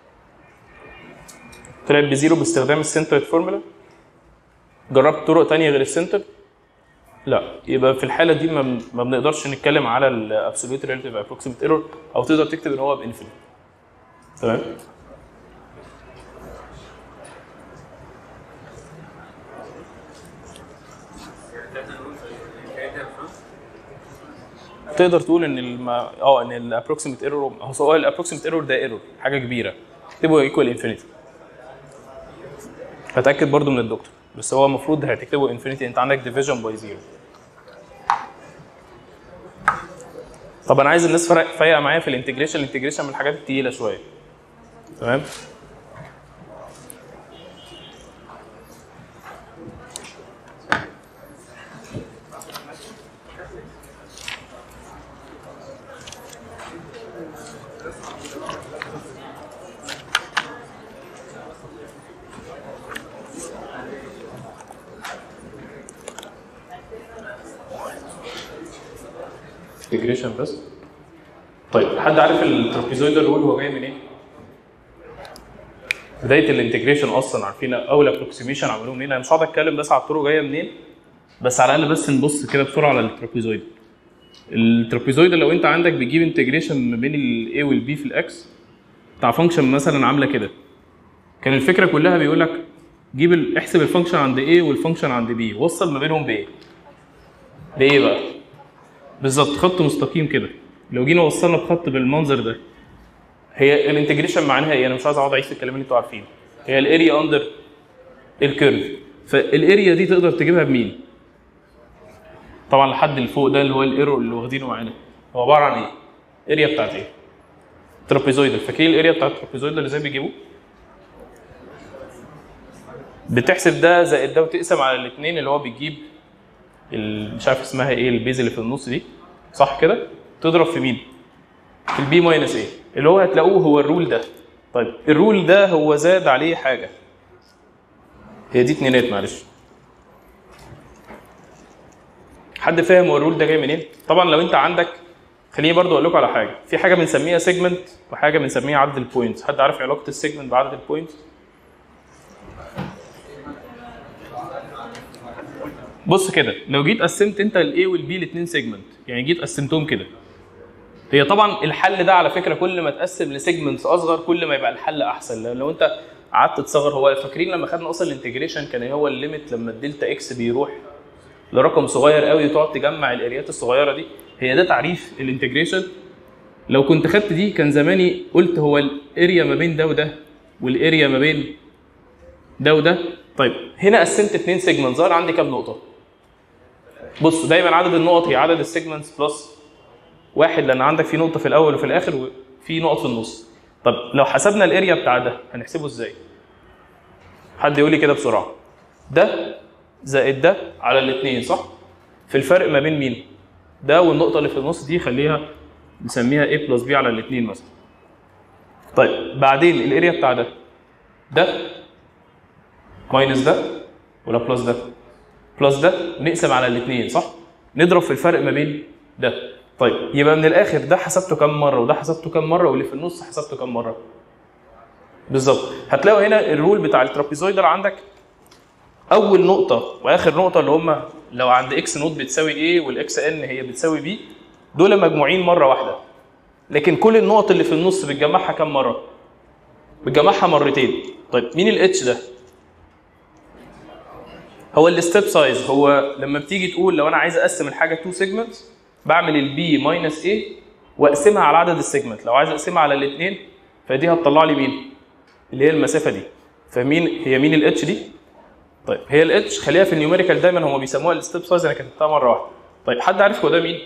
طلعت بزيرو باستخدام السنترد فورمولا. جربت طرق ثانيه غير السنتر؟ لا. يبقى في الحاله دي ما, ما بنقدرش نتكلم على الابسوليوت ريليتيف ابروكسيميت ايرور، او تقدر تكتب ان هو بانفينيتي. تمام؟ تقدر تقول ان الم... اه ان الابروكسيميت ايرور هو سؤال الابروكسيميت ايرور ده ايرور حاجه كبيره، اكتبه ايكوال انفينيتي. هتاكد برضو من الدكتور، بس هو المفروض هتكتبه انفينيتي، انت عندك ديفيجن باي زيرو. طب انا عايز الناس فايقه معايا في الانتجريشن، الانتجريشن من الحاجات الثقيله شويه. تمام؟ انتجريشن بس. طيب حد عارف الترابيزويدال رول هو جاي منين؟ إيه؟ بدايه الانتجريشن اصلا عارفين اول ابروكسيميشن عملوه منين؟ انا مش هقعد اتكلم بس على الطرق جايه منين، بس على الاقل بس نبص كده بسرعه على الترابيزويدال. الترابيزويدال لو انت عندك بتجيب انتجريشن ما بين الاي والبي في الاكس بتاع فانكشن مثلا عامله كده، كان الفكره كلها بيقول لك جيب ال... احسب الفانكشن عند A والفانكشن عند B، وصل ما بينهم بايه؟ بايه بقى؟ بالظبط خط مستقيم كده. لو جينا وصلنا بخط بالمنظر ده، هي الانتجريشن معناها ايه؟ انا مش عايز اقعد اعيد في الكلام اللي انتوا عارفينه. هي الاريا اندر الكيرف، فالاريا دي تقدر تجيبها بمين؟ طبعا الحد اللي فوق ده اللي هو الايرور اللي واخدينه معانا هو عباره عن ايه؟ اريا بتاعت ايه؟ ترابيزويدال. فاكرين الاريا بتاعت الترابيزويدال ازاي بيجيبوه؟ بتحسب ده زائد ده وتقسم على الاثنين اللي هو بيجيب مش عارف اسمها ايه البيز اللي في النص دي، صح كده؟ تضرب في مين؟ في البي ماينس ايه اللي هو هتلاقوه هو الرول ده. طيب الرول ده هو زاد عليه حاجه، هي دي اتنينات. معلش حد فاهم هو الرول ده جاي منين؟ طبعا لو انت عندك، خليني برضو اقول لكم على حاجه، في حاجه بنسميها سيجمنت وحاجه بنسميها عدد البوينتس. حد عارف علاقه السيجمنت بعدد البوينتس؟ بص كده، لو جيت قسمت انت الاي والبي الاثنين سيجمنت، يعني جيت قسمتهم كده، هي طبعا الحل ده على فكره كل ما تقسم لسيجمنتس اصغر كل ما يبقى الحل احسن. لو انت قعدت تصغر، هو فاكرين لما خدنا اصلا الانتجريشن كان هو الليميت لما الدلتا اكس بيروح لرقم صغير قوي وتقعد تجمع الاريات الصغيره دي، هي ده تعريف الانتجريشن. لو كنت خدت دي كان زماني قلت هو الاريا ما بين ده وده والاريا ما بين ده وده. طيب هنا قسمت اثنين سيجمنت، ظهر عندي كام نقطه؟ بص دايما عدد النقط هي عدد السيجمنتس بلس واحد، لان عندك في نقطه في الاول وفي الاخر وفي نقط في النص. طب لو حسبنا الاريا بتاع ده هنحسبه ازاي؟ حد يقول لي كده بسرعه. ده زائد ده على الاثنين، صح؟ في الفرق ما بين مين؟ ده والنقطه اللي في النص دي خليها نسميها A بلس B على الاثنين مثلا. طيب بعدين الاريا بتاع ده ده ماينس ده ولا بلس ده؟ بلس ده، نقسم على الاثنين، صح؟ نضرب في الفرق ما بين ده. طيب يبقى من الاخر ده حسبته كام مره وده حسبته كام مره واللي في النص حسبته كام مره؟ بالظبط. هتلاقوا هنا الرول بتاع الترابيزويدال عندك اول نقطه واخر نقطه اللي هم لو عند اكس نوت بتساوي ايه والاكس ان هي بتساوي بي، دول مجموعين مره واحده. لكن كل النقط اللي في النص بتجمعها كام مره؟ بتجمعها مرتين. طيب مين الاتش ده؟ هو الستيب سايز. هو لما بتيجي تقول لو انا عايز اقسم الحاجه تو سيجمنتس بعمل البي ماينس ايه واقسمها على عدد السيجمنت. لو عايز اقسمها على الاثنين فدي هتطلع لي مين؟ اللي هي المسافه دي. فمين هي مين الاتش دي؟ طيب هي الاتش خليها في النيوميريكال، دايما هم بيسموها الستيب سايز، انا كتبتها مره واحده. طيب حد عارف هو ده مين؟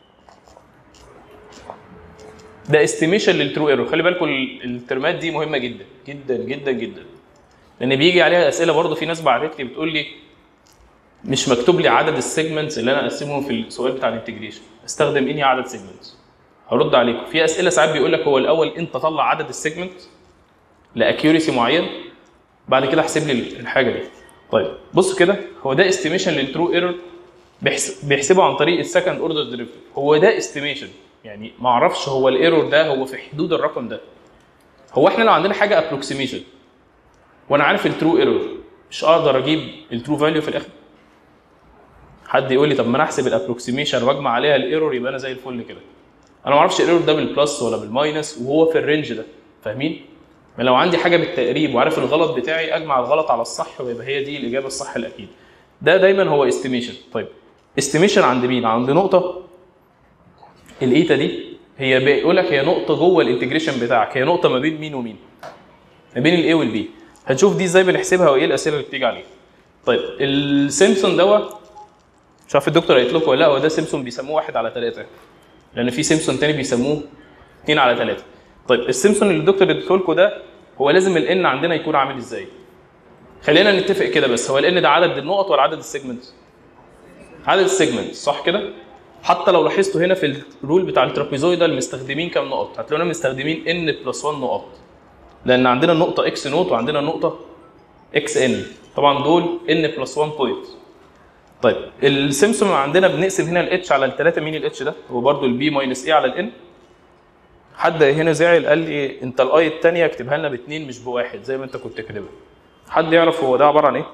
ده استيميشن للترو ايرور. خلي بالكم الترمات دي مهمه جدا جدا جدا جدا، لان بيجي عليها اسئله برضه. في ناس بعتت لي بتقول لي مش مكتوب لي عدد السيجمنتس اللي انا اقسمهم في السؤال بتاع الانتجريشن، استخدم انهي عدد سيجمنتس؟ هرد عليكم. في اسئله ساعات بيقول لك هو الاول انت طلع عدد السيجمنت لاكيوريسي معين، بعد كده احسب لي الحاجه دي. طيب بص كده، هو ده استيميشن للترو ايرور بيحسبه عن طريق السكند اوردر ديريفيتيف. هو ده استيميشن، يعني ما اعرفش هو الايرور ده هو في حدود الرقم ده. هو احنا لو عندنا حاجه ابروكسيميشن وانا عارف الترو ايرور، مش اقدر اجيب الترو فاليو في الاخر؟ حد يقول لي طب ما انا احسب الابروكسيميشن واجمع عليها الايرور يبقى انا زي الفل كده. انا ما اعرفش الايرور ده بالبلس ولا بالماينس وهو في الرينج ده، فاهمين؟ ما لو عندي حاجه بالتقريب وعارف الغلط بتاعي اجمع الغلط على الصح ويبقى هي دي الاجابه الصح الاكيد. ده دايما هو استيميشن. طيب استيميشن عند مين؟ عند نقطه الايتا دي، هي بيقول لك هي نقطه جوه الانتجريشن بتاعك، هي نقطه ما بين مين ومين؟ ما بين الاي والبي. هنشوف دي ازاي بنحسبها وايه الاسئله اللي بتيجي عليها. طيب السيمبسون دوت، مش عارف الدكتور قالت لكم ولا لا، هو ده سيمبسون بيسموه واحد على ثلاثة، لان في سيمبسون تاني بيسموه اثنين على ثلاثة. طيب السيمبسون اللي الدكتور اديته لكم ده، هو لازم الان عندنا يكون عامل ازاي؟ خلينا نتفق كده بس، هو الان ده عدد النقط ولا عدد السيجمنت؟ عدد السيجمنت، صح كده؟ حتى لو لاحظتوا هنا في الرول بتاع الترابيزويدال مستخدمين كام نقط؟ هتلاقونا مستخدمين ان بلس واحد نقط، لان عندنا النقطه اكس نوت وعندنا النقطه اكس ان، طبعا دول ان بلس واحد بوينت. طيب السيمبسون عندنا بنقسم هنا الاتش على الثلاثه. مين الاتش ده؟ هو برده البي ماينس ايه على الان. حد هنا زعل قال لي انت الاي الثانيه اكتبها لنا باثنين مش بواحد زي ما انت كنت كاتبها. حد يعرف هو ده عباره عن ايه؟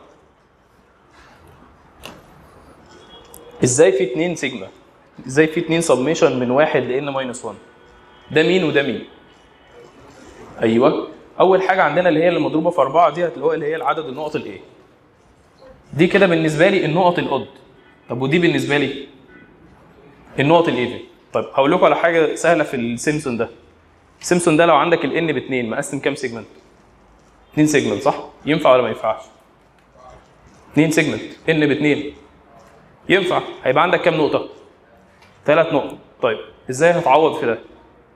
ازاي في اثنين سيجما؟ ازاي في اثنين سبميشن من واحد لان ماينس واحد؟ ده مين وده مين؟ ايوه، اول حاجه عندنا اللي هي اللي مضروبه في أربعة دي، هتلاقوها اللي هي العدد النقط الايه. دي كده بالنسبه لي النقط الاود. طب ودي بالنسبه لي النقط الايفن. طيب هقول لكم على حاجه سهله في السيمبسون ده. السيمبسون ده لو عندك الان باثنين مقسم كام سيجمنت؟ اثنين سيجمنت، صح؟ ينفع ولا ما ينفعش؟ اثنين سيجمنت ان باثنين ينفع. هيبقى عندك كام نقطه؟ ثلاث نقط. طيب ازاي هتعوض في ده؟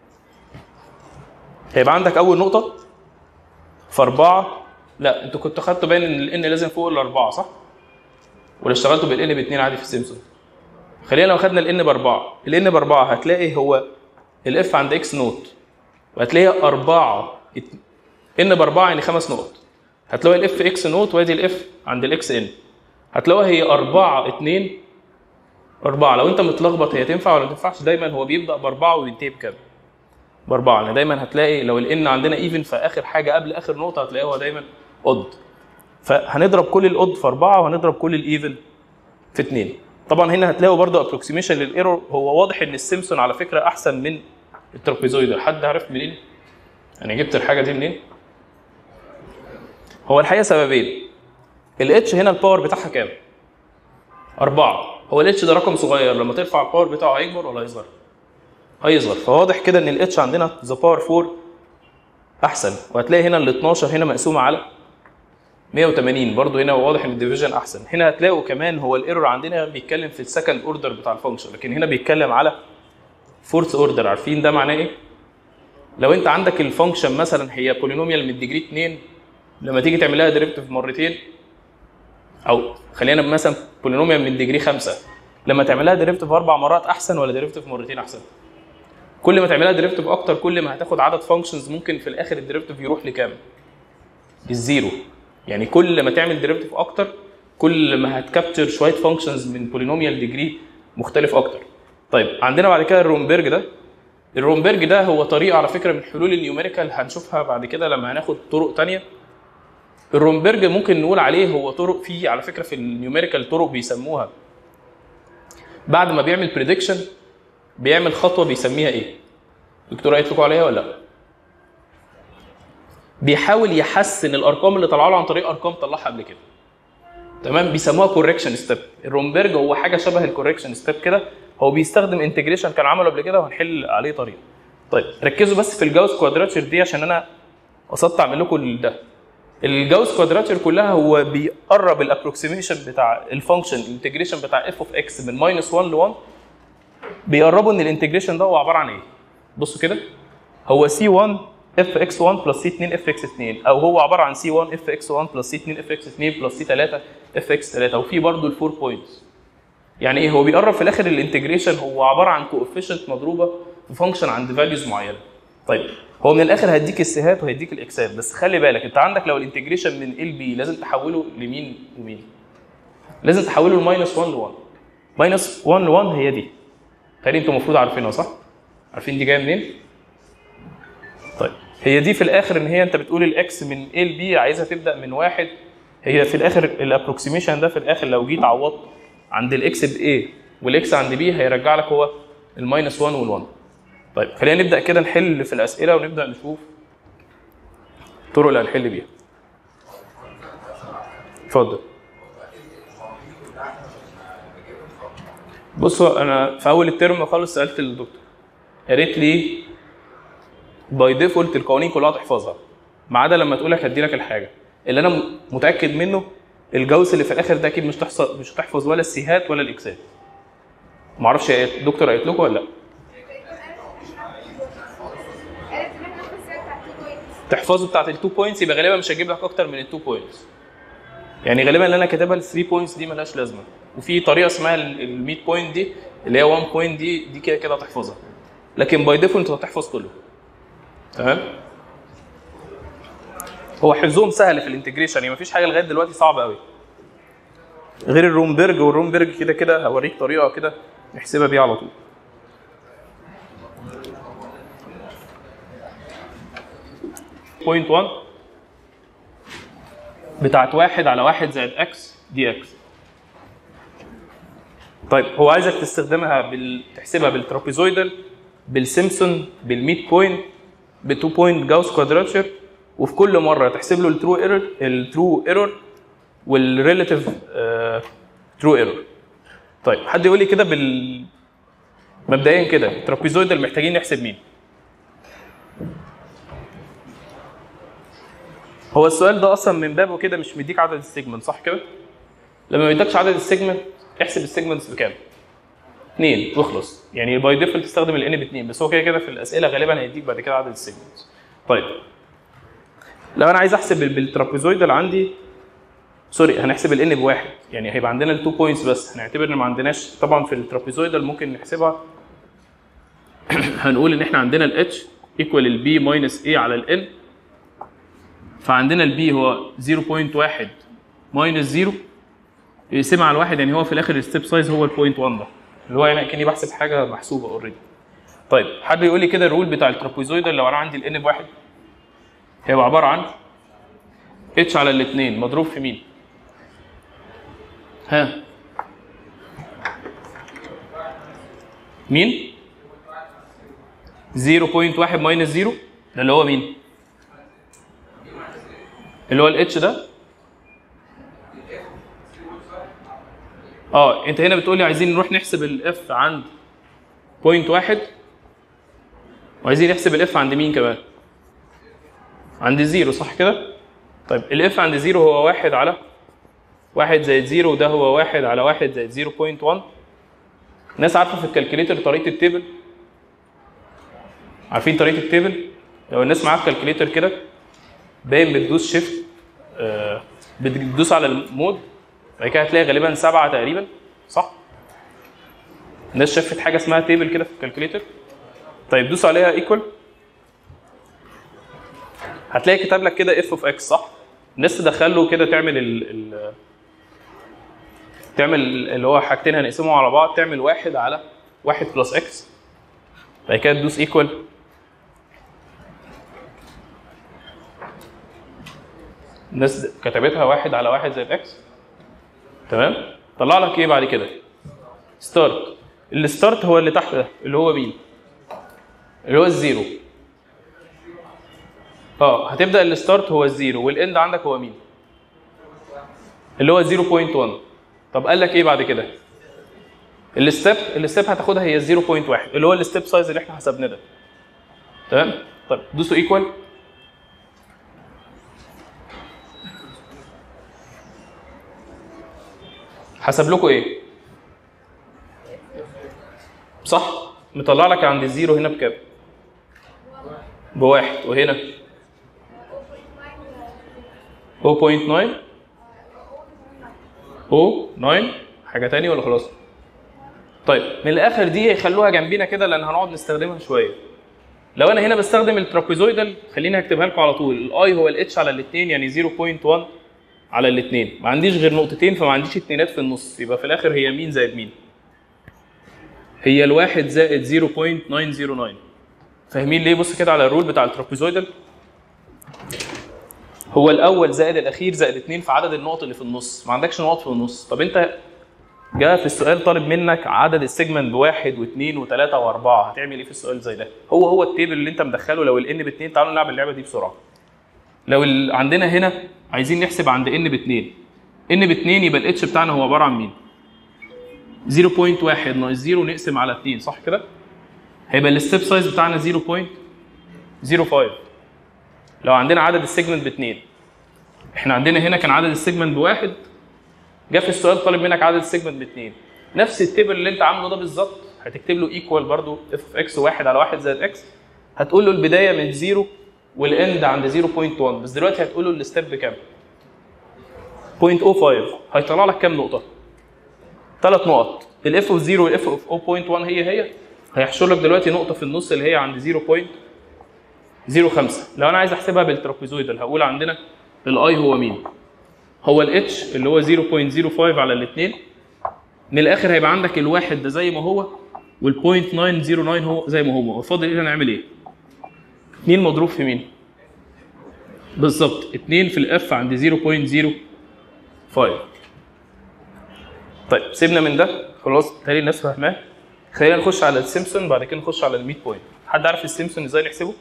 هيبقى عندك اول نقطه في أربعة. لا انتوا كنتوا خدتوا باين ان الان لازم فوق الأربعة، صح؟ ولا اشتغلتوا بالان باثنين عادي في السيمبسون؟ خلينا لو خدنا الان باربعه، الان باربعه هتلاقي هو الاف عند اكس نوت، وهتلاقي أربعة ان باربعه يعني خمس نقط. هتلاقي الاف اكس نوت وادي الاف عند الاكس ان، هتلاقوها هي أربعة اثنين أربعة. لو انت متلخبط هي تنفع ولا ما تنفعش؟ دايما هو بيبدا باربعه وينتهي بكام؟ باربعه. يعني دايما هتلاقي لو الان عندنا ايفن فاخر حاجه قبل اخر نقطه هتلاقيه هو دايما اود. فهنضرب كل الاود في أربعة وهنضرب كل الايفن في اثنين. طبعا هنا هتلاقوا برضه ابروكسيميشن للايرور. هو واضح ان السيمبسون على فكره احسن من الترابيزويدال. حد عارف منين؟ انا جبت الحاجه دي منين؟ هو الحقيقه سببين. الاتش هنا الباور بتاعها كام؟ أربعة. هو الاتش ده رقم صغير، لما ترفع الباور بتاعه هيكبر ولا هيصغر؟ هيصغر. فواضح كده ان الاتش عندنا ذا باور أربعة احسن. وهتلاقي هنا ال اتناشر هنا مقسومه على مية وثمانين، برضه هنا واضح ان الديفيجن احسن. هنا هتلاقوا كمان هو الايرور عندنا بيتكلم في السكند اوردر بتاع الفانكشن، لكن هنا بيتكلم على فورث اوردر. عارفين ده معناه ايه؟ لو انت عندك الفانكشن مثلا هي بولينوميال من ديجري اثنين، لما تيجي تعملها ديريفيتيف مرتين، او خلينا مثلا بولينوميال من ديجري خمسة، لما تعملها ديريفيتيف اربع مرات احسن ولا ديريفيتيف مرتين احسن؟ كل ما تعملها ديريفيتيف اكتر كل ما هتاخد عدد فانكشنز ممكن في الاخر الديريفيتيف يروح لكام؟ للزيرو. يعني كل ما تعمل ديريفيتيف اكتر كل ما هتكابتشر شويه فانكشنز من بولينوميال ديجري مختلف اكتر. طيب عندنا بعد كده الرومبرج ده. الرومبرج ده هو طريقه على فكره من حلول النيوميريكال، هنشوفها بعد كده لما هناخد طرق ثانيه. الرومبرج ممكن نقول عليه هو طرق فيه على فكره في النيوميريكال طرق بيسموها بعد ما بيعمل بريدكشن بيعمل خطوه بيسميها ايه؟ دكتور قالت لكم عليها ولا لا؟ بيحاول يحسن الارقام اللي طلعوا له عن طريق ارقام طلعها قبل كده. تمام؟ بيسموها كوركشن ستيب. الرومبرج هو حاجه شبه الكوركشن ستيب كده، هو بيستخدم انتجريشن كان عمله قبل كده وهنحل عليه طريقه. طيب ركزوا بس في الجاوس كوادراتشر دي عشان انا قصدت اعمل لكم ده. الجاوس كوادراتشر كلها هو بيقرب الابروكسيميشن بتاع الفانكشن الانتجريشن بتاع اف اوف اكس من ماينس واحد ل واحد، بيقربوا ان الانتجريشن ده هو عباره عن ايه؟ بصوا كده، هو سي واحد اف اكس واحد بلس سي اتنين اف اكس اتنين، او هو عباره عن سي واحد اف اكس واحد بلس سي اتنين اف اكس اتنين بلس سي تلاتة اف اكس تلاتة، وفي برضه الفور بوينتس. يعني ايه؟ هو بيقرب في الاخر الانتجريشن هو عباره عن كوفيشنت مضروبه في فانكشن عند فاليوز معينه. طيب هو من الاخر هيديك السيهات وهيديك الاكسات، بس خلي بالك انت عندك لو الانتجريشن من ال بي لازم تحوله لمين ومين؟ لازم تحوله لماينس واحد ل واحد. ماينس واحد ل واحد هي دي. تقريبا انتوا المفروض عارفينها صح؟ عارفين دي جايه منين؟ طيب هي دي في الاخر ان هي انت بتقول الاكس من ال بي عايزها تبدا من واحد، هي في الاخر الابروكسيميشن ده في الاخر لو جيت عوضت عند الاكس ب A والاكس عند B هيرجع لك هو الماينس واحد وال1. طيب خلينا نبدا كده نحل في الاسئله ونبدا نشوف الطرق اللي هنحل بيها. اتفضل. بصوا انا في اول الترم خالص سالت الدكتور قالت لي باي ديفولت القوانين كلها تحفظها ما عدا لما تقول لك هدي لك الحاجه اللي انا متاكد منه الجوس اللي في الاخر ده اكيد مش تحفظ مش هتحفظ ولا السيهات ولا الاكسات. ما اعرفش الدكتور قالت لكم ولا لا؟ تحفظوا بتاعت التو بوينتس يبقى غالبا مش هجيب لك اكتر من التو بوينتس. يعني غالبا اللي انا كاتبها ال ثلاثة بوينتس دي مالهاش لازمه، وفي طريقه اسمها ال مية بوينت دي اللي هي واحد بوينت دي دي كده كده هتحفظها، لكن باي ديفولت هتحفظ كله. تمام؟ هو حفظهم سهل في الانتجريشن، يعني مفيش حاجه لغايه دلوقتي صعبه قوي غير الرومبرج، والرومبرج كده كده هوريك طريقه كده نحسبها بيها على طول. بوينت واحد بتاعت واحد على واحد زائد اكس دي اكس. طيب هو عايزك تستخدمها بال... تحسبها بالترابيزويدال، بالسيمبسون، بالميد بوينت، بالتو بوينت جاوس كوادراتشر، وفي كل مره تحسب له الترو ايرور الترو ايرور والريلاتيف ترو ايرور. طيب حد يقول لي كده بال مبدئيا كده الترابيزويدال محتاجين نحسب مين؟ هو السؤال ده اصلا من بابه كده مش مديك عدد السيجمنت صح كده؟ لما ما يدكش عدد السيجمنت احسب السيجمنتس بكام؟ اثنين واخلص، يعني باي ديفولت تستخدم الان باثنين، بس هو كده كده في الاسئله غالبا هيديك بعد كده عدد السيجمنتس. طيب لو انا عايز احسب بالترابيزويدال عندي سوري هنحسب الان بواحد، يعني هيبقى عندنا التو بوينتس بس، هنعتبر ان ما عندناش طبعا في الترابيزويدال ممكن نحسبها هنقول ان احنا عندنا الاتش ايكوال البي ماينس اي على الان، فعندنا البي هو صفر فاصلة واحد ماينس صفر يقسمها على الواحد، يعني هو في الاخر الستيب سايز هو البوينت واحد ده اللي هو يعني كاني بحسب حاجه محسوبه اوريدي. طيب حد يقول لي كده الرول بتاع الترابيزويدال لو انا عندي الان بواحد هيبقى عباره عن اتش على الاثنين مضروب في مين؟ ها مين؟ صفر فاصلة واحد ماينس صفر ده اللي هو مين؟ اللي هو الاتش ده. اه انت هنا بتقول لي عايزين نروح نحسب الاف عند بوينت واحد وعايزين نحسب الاف عند مين كمان؟ عند زيرو صح كده؟ طيب الاف عند زيرو هو واحد على واحد زائد زيرو، وده هو واحد على واحد زائد صفر فاصلة واحد. الناس عارفه في الكالكوليتر طريقه التيبل؟ عارفين طريقه التيبل؟ لو الناس معاها الكالكوليتر كده باين بتدوس شيفت آه بتدوس على المود بعد كده هتلاقي غالبا سبعه تقريبا صح؟ الناس شافت حاجه اسمها تيبل كده في الكالكوليتر؟ طيب دوس عليها ايكوال هتلاقي كتب لك كده اف اوف اكس صح؟ الناس تدخل له كده تعمل ال ال تعمل اللي هو حاجتين هنقسمهم على بعض، تعمل واحد على واحد بلس اكس بعد كده تدوس ايكوال الناس كتبتها واحد على واحد زائد اكس. تمام؟ طلع لك ايه بعد كده؟ ستارت. الستارت هو اللي تحت ده اللي هو مين؟ اللي هو الزيرو. اه هتبدا الستارت هو الزيرو والاند عندك هو مين؟ اللي هو صفر فاصلة واحد. طب قال لك ايه بعد كده؟ الستيب الستيب هتاخدها هي صفر فاصلة واحد اللي هو الستيب سايز اللي احنا حسبناه ده. تمام؟ طيب دوسوا ايكوال حسب لكم ايه؟ صح؟ مطلع لك عند الزيرو هنا بكام؟ بواحد، وهنا صفر فاصلة تسعة صفر تسعة حاجه ثانيه ولا خلاص؟ طيب من الاخر دي هيخلوها جنبينا كده لان هنقعد نستخدمها شويه. لو انا هنا بستخدم الترابيزويدال خليني هكتبها لكم على طول، الاي هو الاتش على الاثنين يعني صفر فاصلة واحد على الاثنين، ما عنديش غير نقطتين فما عنديش اتنينات في النص، يبقى في الاخر هي مين زائد مين؟ هي الواحد زائد صفر فاصلة تسعمية وتسعة. فاهمين ليه؟ بص كده على الرول بتاع الترابيزويدال، هو الاول زائد الاخير زائد اتنين في عدد النقط اللي في النص، ما عندكش نقط في النص. طب انت جاء في السؤال طالب منك عدد السيجمنت بواحد واثنين وثلاثه واربعه، هتعمل ايه في السؤال زي ده؟ هو هو التيبل اللي انت مدخله لو الان باثنين. تعالوا نلعب اللعبه دي بسرعه. لو عندنا هنا عايزين نحسب عند ان باثنين، ان باثنين يبقى الاتش بتاعنا هو عباره عن مين؟ صفر فاصلة واحد ناقص صفر نقسم على اتنين، صح كده؟ هيبقى الستيب سايز بتاعنا صفر فاصلة صفر خمسة. لو عندنا عدد السيجمنت باثنين، احنا عندنا هنا كان عدد السيجمنت بواحد، جه في السؤال طالب منك عدد السيجمنت باثنين. نفس التيبل اللي انت عامله ده بالظبط هتكتب له ايكوال برضه اف اوف اكس واحد على واحد زائد اكس، هتقول له البدايه من صفر والاند عند صفر فاصلة واحد، بس دلوقتي هتقول له الستيب بكام؟ صفر فاصلة صفر خمسة. هيطلع لك كام نقطه؟ ثلاث نقط. الاف اوف صفر والاف اوف صفر فاصلة واحد هي هي، هيحشر لك دلوقتي نقطه في النص اللي هي عند صفر فاصلة صفر خمسة. لو انا عايز احسبها بالترابيزويدال هقول عندنا الاي هو مين؟ هو الاتش اللي هو صفر فاصلة صفر خمسة على الاثنين. من الاخر هيبقى عندك الواحد ده زي ما هو وال صفر فاصلة تسعمية وتسعة هو زي ما هو. فاضل ايه؟ هنعمل ايه؟ اتنين مضروب في مين؟ بالظبط اتنين في الاف عند صفر فاصلة صفر خمسة. طيب سيبنا من ده خلاص، تاني الناس فاهماه. خلينا نخش على السيمبسون بعد كده نخش على الميد بوينت. حد عارف السيمبسون ازاي نحسبه؟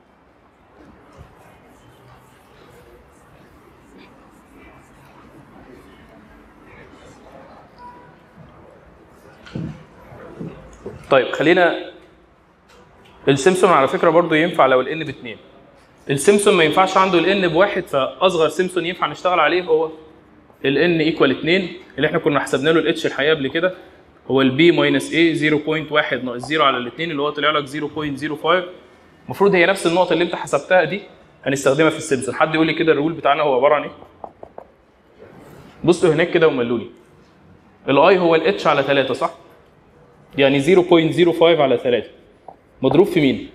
طيب خلينا، السيمبسون على فكره برضو ينفع لو الان باثنين. السيمبسون ما ينفعش عنده الان بواحد، فاصغر سيمبسون ينفع نشتغل عليه هو الان ايكوال اتنين اللي احنا كنا حسبنا له الاتش الحقيقه قبل كده، هو البي ماينس اي صفر فاصلة واحد ناقص صفر على الاثنين اللي هو طلع لك صفر فاصلة صفر خمسة. المفروض هي نفس النقطه اللي انت حسبتها دي هنستخدمها في السيمبسون. حد يقول لي كده الرول بتاعنا هو عباره عن ايه؟ بصوا هناك كده وملوا لي. الاي هو الاتش على ثلاثة صح؟ يعني صفر فاصلة صفر خمسة على ثلاثة مضروب في مين؟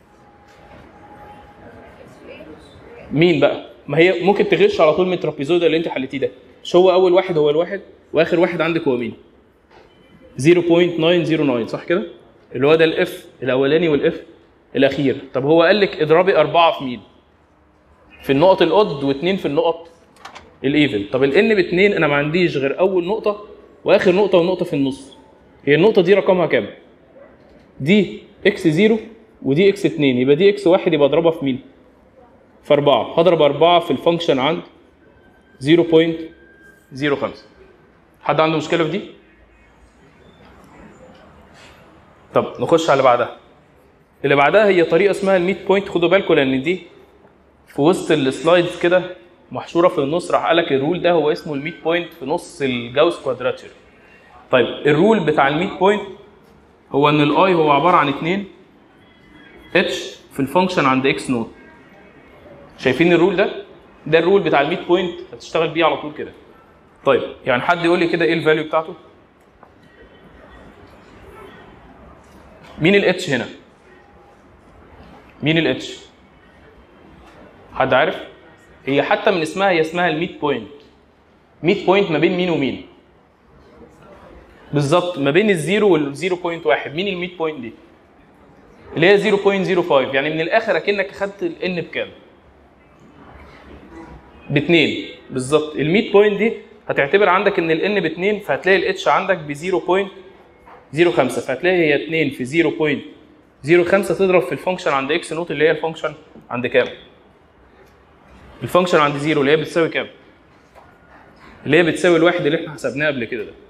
مين بقى؟ ما هي ممكن تغش على طول من الترابيزويدال اللي انت حليتيه ده. مش هو اول واحد هو الواحد واخر واحد عندك هو مين؟ صفر فاصلة تسعمية وتسعة صح كده؟ اللي هو ده الاف الاولاني والاف الاخير. طب هو قال لك اضربي اربعه في مين؟ في النقط الاود واثنين في النقط الايفن. طب الان باثنين انا ما عنديش غير اول نقطه واخر نقطه ونقطه في النص. هي النقطه دي رقمها كام؟ دي اكس صفر ودي اكس اتنين، يبقى دي اكس واحد، يبقى اضربها في مين؟ في اربعه. هضرب اربعه في الفانكشن عند صفر فاصلة صفر خمسة. حد عنده مشكله في دي؟ طب نخش على اللي بعدها. اللي بعدها هي طريقه اسمها الميد بوينت. خدوا بالكم لان دي في وسط السلايدز كده محشوره في النص، راح قال لك الرول ده هو اسمه الميد بوينت في نص الجاوس كوادراتشر. طيب الرول بتاع الميد بوينت هو ان الاي هو عباره عن اتنين اتش في الفانكشن عند اكس نوت. شايفين الرول ده؟ ده الرول بتاع الميد بوينت، هتشتغل بيه على طول كده. طيب يعني حد يقول لي كده ايه الفاليو بتاعته؟ مين الاتش هنا؟ مين الاتش؟ حد عارف؟ هي حتى من اسمها هي اسمها الميد بوينت. ميد بوينت ما بين مين ومين؟ بالظبط ما بين الزيرو وال صفر فاصلة واحد. مين الميد بوينت دي؟ اللي هي صفر فاصلة صفر خمسة. يعني من الاخر اكنك اخدت الان بكام؟ باثنين بالظبط. الميد بوينت دي هتعتبر عندك ان الان باثنين، فهتلاقي الاتش عندك ب صفر فاصلة صفر خمسة، فهتلاقي هي اتنين في صفر فاصلة صفر خمسة تضرب في الفانكشن عند اكس نوت اللي هي الفانكشن عند كام؟ الفانكشن عند صفر اللي هي بتساوي كام؟ اللي هي بتساوي الواحد اللي احنا حسبناه قبل كده ده.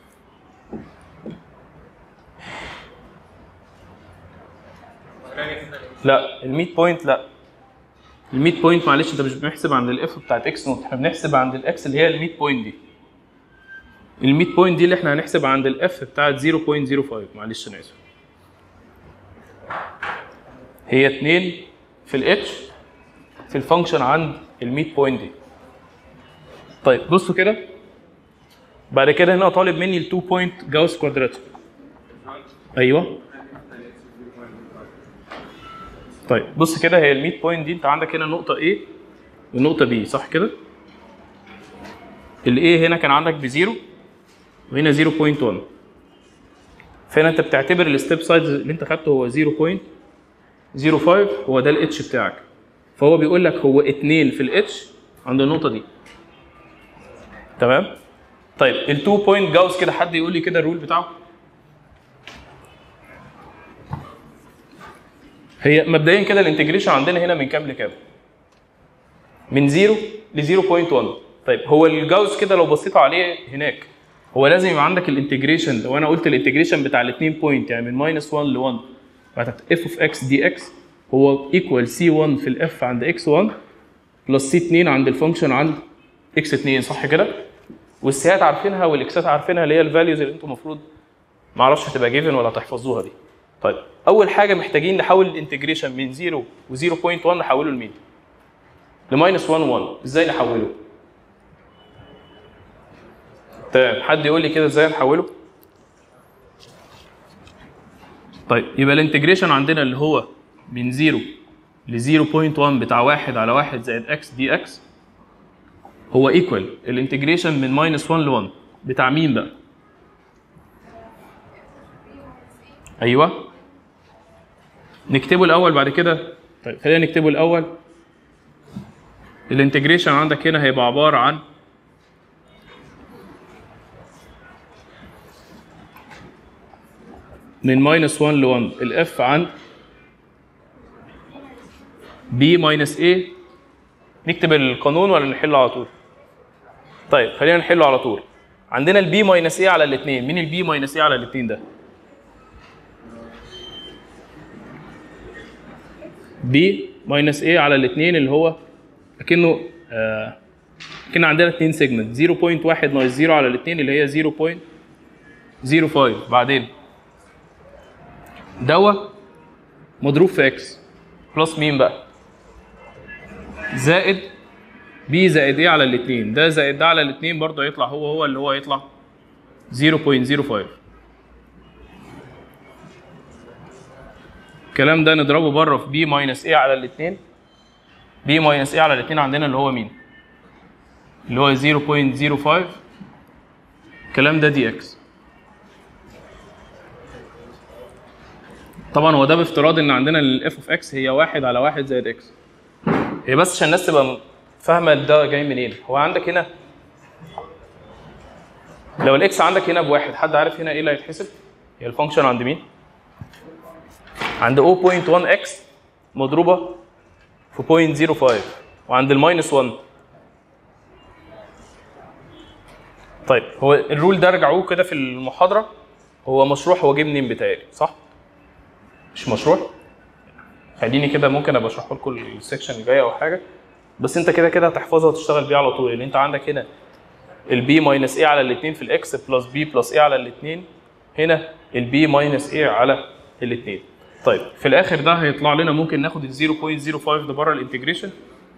لا الميد بوينت لا. الميد بوينت معلش انت مش بنحسب عند الاف بتاعت اكس نوت، احنا بنحسب عند الاكس اللي هي الميد بوينت دي. الميد بوينت دي اللي احنا هنحسب عند الاف بتاعت صفر فاصلة صفر خمسة، معلش انا اسف، هي اتنين في الاتش في الفانكشن عند الميد بوينت دي. طيب بصوا كده، بعد كده هنا طالب مني ال اتنين بوينت جاوس كوادراتيك. ايوه طيب بص كده، هي الميد بوينت دي انت عندك هنا نقطه A ونقطه B صح كده؟ ال A هنا كان عندك بزيرو وهنا صفر فاصلة واحد، فهنا انت بتعتبر الستيب سايز اللي انت خدته هو صفر فاصلة صفر خمسة، هو ده الاتش بتاعك، فهو بيقول لك هو اتنين في الاتش عند النقطه دي. تمام؟ طيب ال اتنين بوينت جاوس كده، حد يقول لي كده الرول بتاعه؟ هي مبدئيا كده الانتجريشن عندنا هنا من كام لكام؟ من صفر ل صفر فاصلة واحد. طيب هو الجاوس كده لو بصيت عليه هناك، هو لازم يبقى عندك الانتجريشن، لو انا قلت الانتجريشن بتاع الاثنين بوينت يعني من ماينس واحد ل واحد بتاعت اف اوف اكس دي اكس هو ايكوال سي واحد في الاف عند اكس واحد بلس سي اتنين عند الفانكشن عند اكس اتنين صح كده؟ والسيات عارفينها والاكسات عارفينها اللي هي الفاليوز اللي انتم المفروض ما اعرفش هتبقى جيفن ولا تحفظوها دي. طيب اول حاجه محتاجين نحول الانتجريشن من صفر و صفر فاصلة واحد نحوله لمين؟ لماينس واحد واحد. ازاي نحوله؟ تمام، حد يقول لي كده ازاي نحوله؟ طيب يبقى الانتجريشن عندنا اللي هو من صفر ل صفر فاصلة واحد بتاع واحد على واحد زائد اكس دي اكس هو ايكوال الانتجريشن من ماينس واحد ل واحد بتاع مين بقى؟ ايوه نكتبه الاول بعد كده. طيب خلينا نكتبه الاول. الانتجريشن عندك هنا هيبقى عباره عن من ماينس واحد ل واحد الاف عن بي ماينس ايه. نكتب القانون ولا نحله على طول؟ طيب خلينا نحله على طول. عندنا البي ماينس ايه على الاثنين، مين البي ماينس ايه على الاثنين ده؟ بي ماينس ايه على الاثنين اللي هو اكنه آه كنا عندنا اثنين سيجمنت صفر فاصلة واحد ناقص صفر على الاثنين اللي هي صفر فاصلة صفر خمسة، بعدين دوا مضروب في اكس بلس مين بقى؟ زائد بي زائد ايه على الاثنين، ده زائد ده على الاثنين برضه هيطلع هو هو اللي هو هيطلع صفر فاصلة صفر خمسة. الكلام ده نضربه بره في بي ماينس ايه على الاثنين. بي ماينس ايه على الاثنين عندنا اللي هو مين؟ اللي هو صفر فاصلة صفر خمسة. الكلام ده دي اكس. طبعا هو ده بافتراض ان عندنا الاف اوف اكس هي واحد على واحد زائد اكس. هي بس عشان الناس تبقى فاهمه ده جاي منين. هو عندك هنا لو الاكس عندك هنا بواحد، حد عارف هنا ايه اللي هيتحسب؟ هي الفانكشن عند مين؟ عند صفر فاصلة واحد اكس مضروبه في صفر فاصلة صفر خمسة وعند الماينس واحد. طيب هو الرول ده رجعوه كده في المحاضره، هو مشروح هو جه منين بتاعي صح؟ مش مشروح؟ خليني كده ممكن ابقى اشرحه لكم السكشن الجاي او حاجه، بس انت كده كده هتحفظها وتشتغل بيها على طول. اللي انت عندك هنا البي ماينس ايه على الاثنين في الاكس بلس بي بلس ايه على الاثنين، هنا البي ماينس ايه على الاثنين. طيب في الاخر ده هيطلع لنا ممكن ناخد ال صفر فاصلة صفر خمسة ده بره الانتجريشن،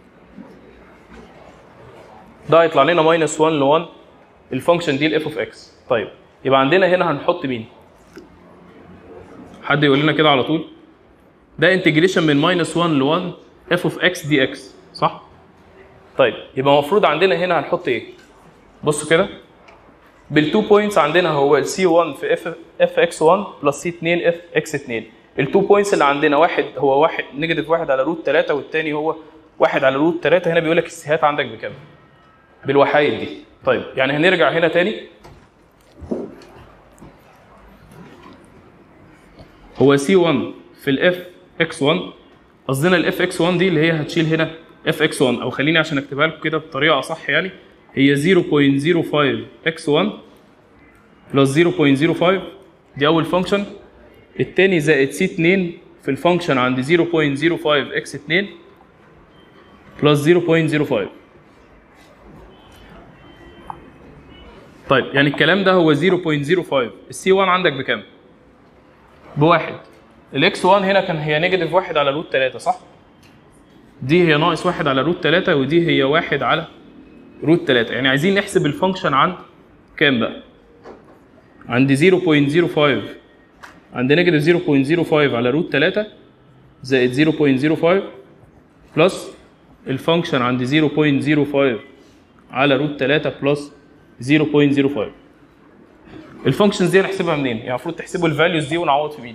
ده هيطلع لنا ماينس واحد ل واحد الفانكشن دي الاف اوف اكس. طيب يبقى عندنا هنا هنحط مين؟ حد يقول لنا كده على طول. ده انتجريشن من ماينس واحد ل واحد اف اوف اكس دي اكس صح؟ طيب يبقى المفروض عندنا هنا هنحط ايه؟ بصوا كده بالتو بوينتس عندنا هو السي واحد في اف اف اكس واحد بلس سي اتنين اف اكس اتنين. التو بوينتس اللي عندنا واحد هو واحد نيجاتيف واحد على روت تلاتة والثاني هو واحد على روت تلاتة. هنا بيقول لك السيهات عندك بكام؟ بالوحايد دي. طيب يعني هنرجع هنا تاني، هو سي واحد في الاف اكس واحد، قصدنا الاف اكس واحد دي اللي هي هتشيل هنا اف اكس واحد، او خليني عشان اكتبها لكم كده بطريقه اصح يعني هي صفر فاصلة صفر خمسة اكس واحد بلس صفر فاصلة صفر خمسة دي اول فانكشن، الثاني زائد سي اتنين في الفانكشن عند صفر فاصلة صفر خمسة اكس اتنين بلس صفر فاصلة صفر خمسة. طيب يعني الكلام ده هو صفر فاصلة صفر خمسة، السي واحد عندك بكام؟ بواحد. الاكس واحد هنا كان هي نيجاتيف واحد على روت تلاتة صح؟ دي هي ناقص واحد على روت تلاتة ودي هي واحد على روت تلاتة، يعني عايزين نحسب الفانكشن عند كام بقى؟ عند صفر فاصلة صفر خمسة عند نيجاتيف صفر فاصلة صفر خمسة على روت تلاتة زائد صفر فاصلة صفر خمسة بلس الفانكشن عند صفر فاصلة صفر خمسة على روت تلاتة بلس صفر فاصلة صفر خمسة. الفانكشنز دي هنحسبها منين؟ يعني المفروض تحسبوا الفاليوز دي ونعوض في مين؟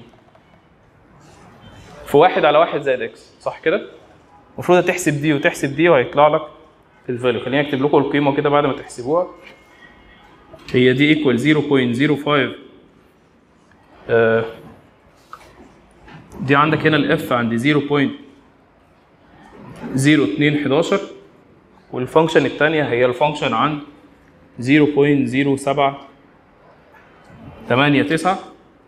في واحد على واحد زائد اكس صح كده؟ المفروض هتحسب دي وتحسب دي وهيطلع لك الفاليو. خليني اكتب لكم القيمه كده بعد ما تحسبوها. هي دي ايكوال صفر فاصلة صفر خمسة آه دي عندك هنا الاف عند صفر فاصلة صفر اتنين حداشر والفانكشن الثانيه هي الفانكشن عند صفر فاصلة صفر سبعة تمانية تسعة.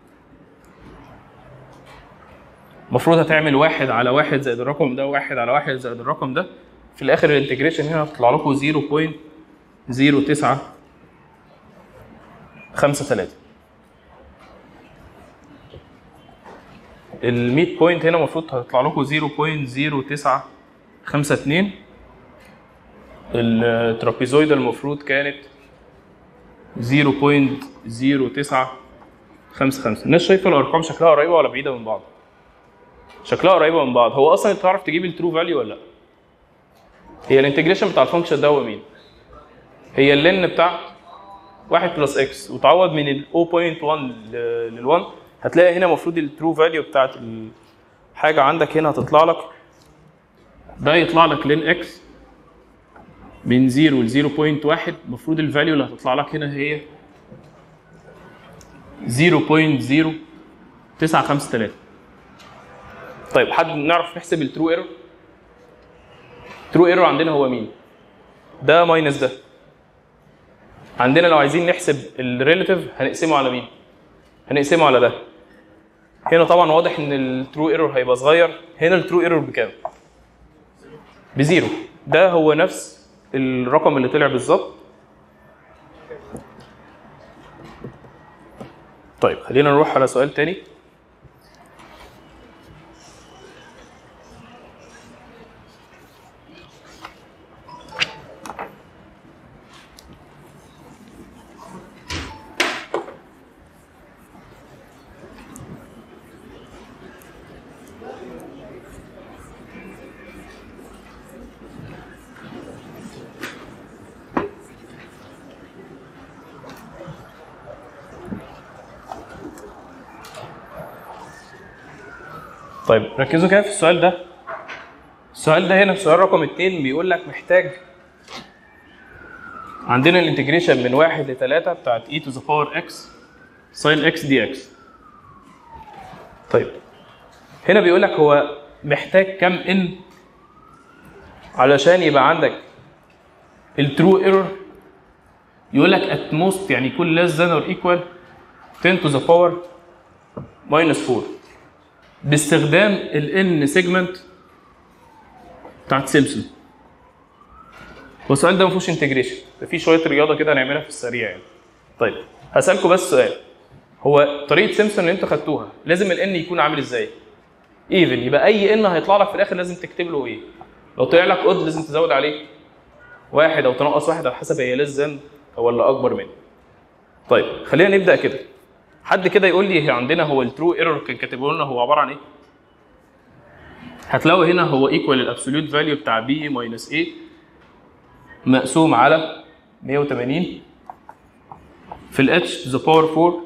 المفروض هتعمل واحد على واحد زائد الرقم ده واحد على واحد زائد الرقم ده، في الاخر الانتجريشن هنا هتطلع لكم صفر فاصلة صفر تسعة خمسة تلاتة. ال مية بوينت هنا المفروض هتطلع لكم صفر فاصلة صفر تسعة خمسة اتنين. الترابيزويد المفروض كانت صفر فاصلة صفر تسعة خمسة خمسة. الناس شايفه الارقام شكلها قريبه ولا بعيده من بعض؟ شكلها قريبه من بعض. هو اصلا تعرف تجيب الترو فاليو ولا لا؟ هي الانتجريشن بتاع الفانكشن ده هو مين؟ هي اللين بتاع واحد بلس اكس وتعوض من ال صفر فاصلة واحد لل واحد. هتلاقي هنا المفروض الترو فاليو بتاعت الحاجه عندك هنا هتطلع لك، ده يطلع لك لين اكس من صفر ل صفر فاصلة واحد. المفروض الفاليو اللي هتطلع لك هنا هي صفر فاصلة صفر تسعة خمسة تلاتة. طيب حد نعرف نحسب الترو ايرور؟ ترو ايرور عندنا هو مين؟ ده ماينس ده. عندنا لو عايزين نحسب الريليتيف هنقسمه على مين؟ هنقسمه على ده. هنا طبعا واضح ان الترو ايرور هيبقى صغير. هنا الترو ايرور بكام؟ بزيرو. ده هو نفس الرقم اللي طلع بالظبط. طيب خلينا نروح على سؤال تاني. طيب ركزوا كده في السؤال ده. السؤال ده هنا في سؤال رقم اتنين بيقول لك محتاج عندنا الانتجريشن من واحد لتلاتة بتاعت e to the power x sin x dx. طيب هنا بيقول لك هو محتاج كام ان علشان يبقى عندك الترو ايرور. يقول لك at most يعني يكون less than or equal ten to the power minus four باستخدام ال n segment بتاعت سيمبسون. والسؤال ده ما فيهوش انتجريشن، ده فيه شويه رياضه كده هنعملها في السريع يعني. طيب هسالكم بس سؤال، هو طريقه سيمبسون اللي انتوا خدتوها لازم ال n يكون عامل ازاي؟ ايفن، يبقى اي n هيطلع لك في الاخر لازم تكتب له ايه؟ لو طلع لك اود لازم تزود عليه واحد او تنقص واحد على حسب هي ليس ذان ولا اكبر منه. طيب خلينا نبدا كده. حد كده يقول لي عندنا هو الترو ايرور كان كاتبه لنا هو عباره عن ايه؟ هتلاقوا هنا هو ايكوال الابسوليوت فاليو بتاع بي ماينس ايه مقسوم على مية وتمانين في الاتش ذا باور فور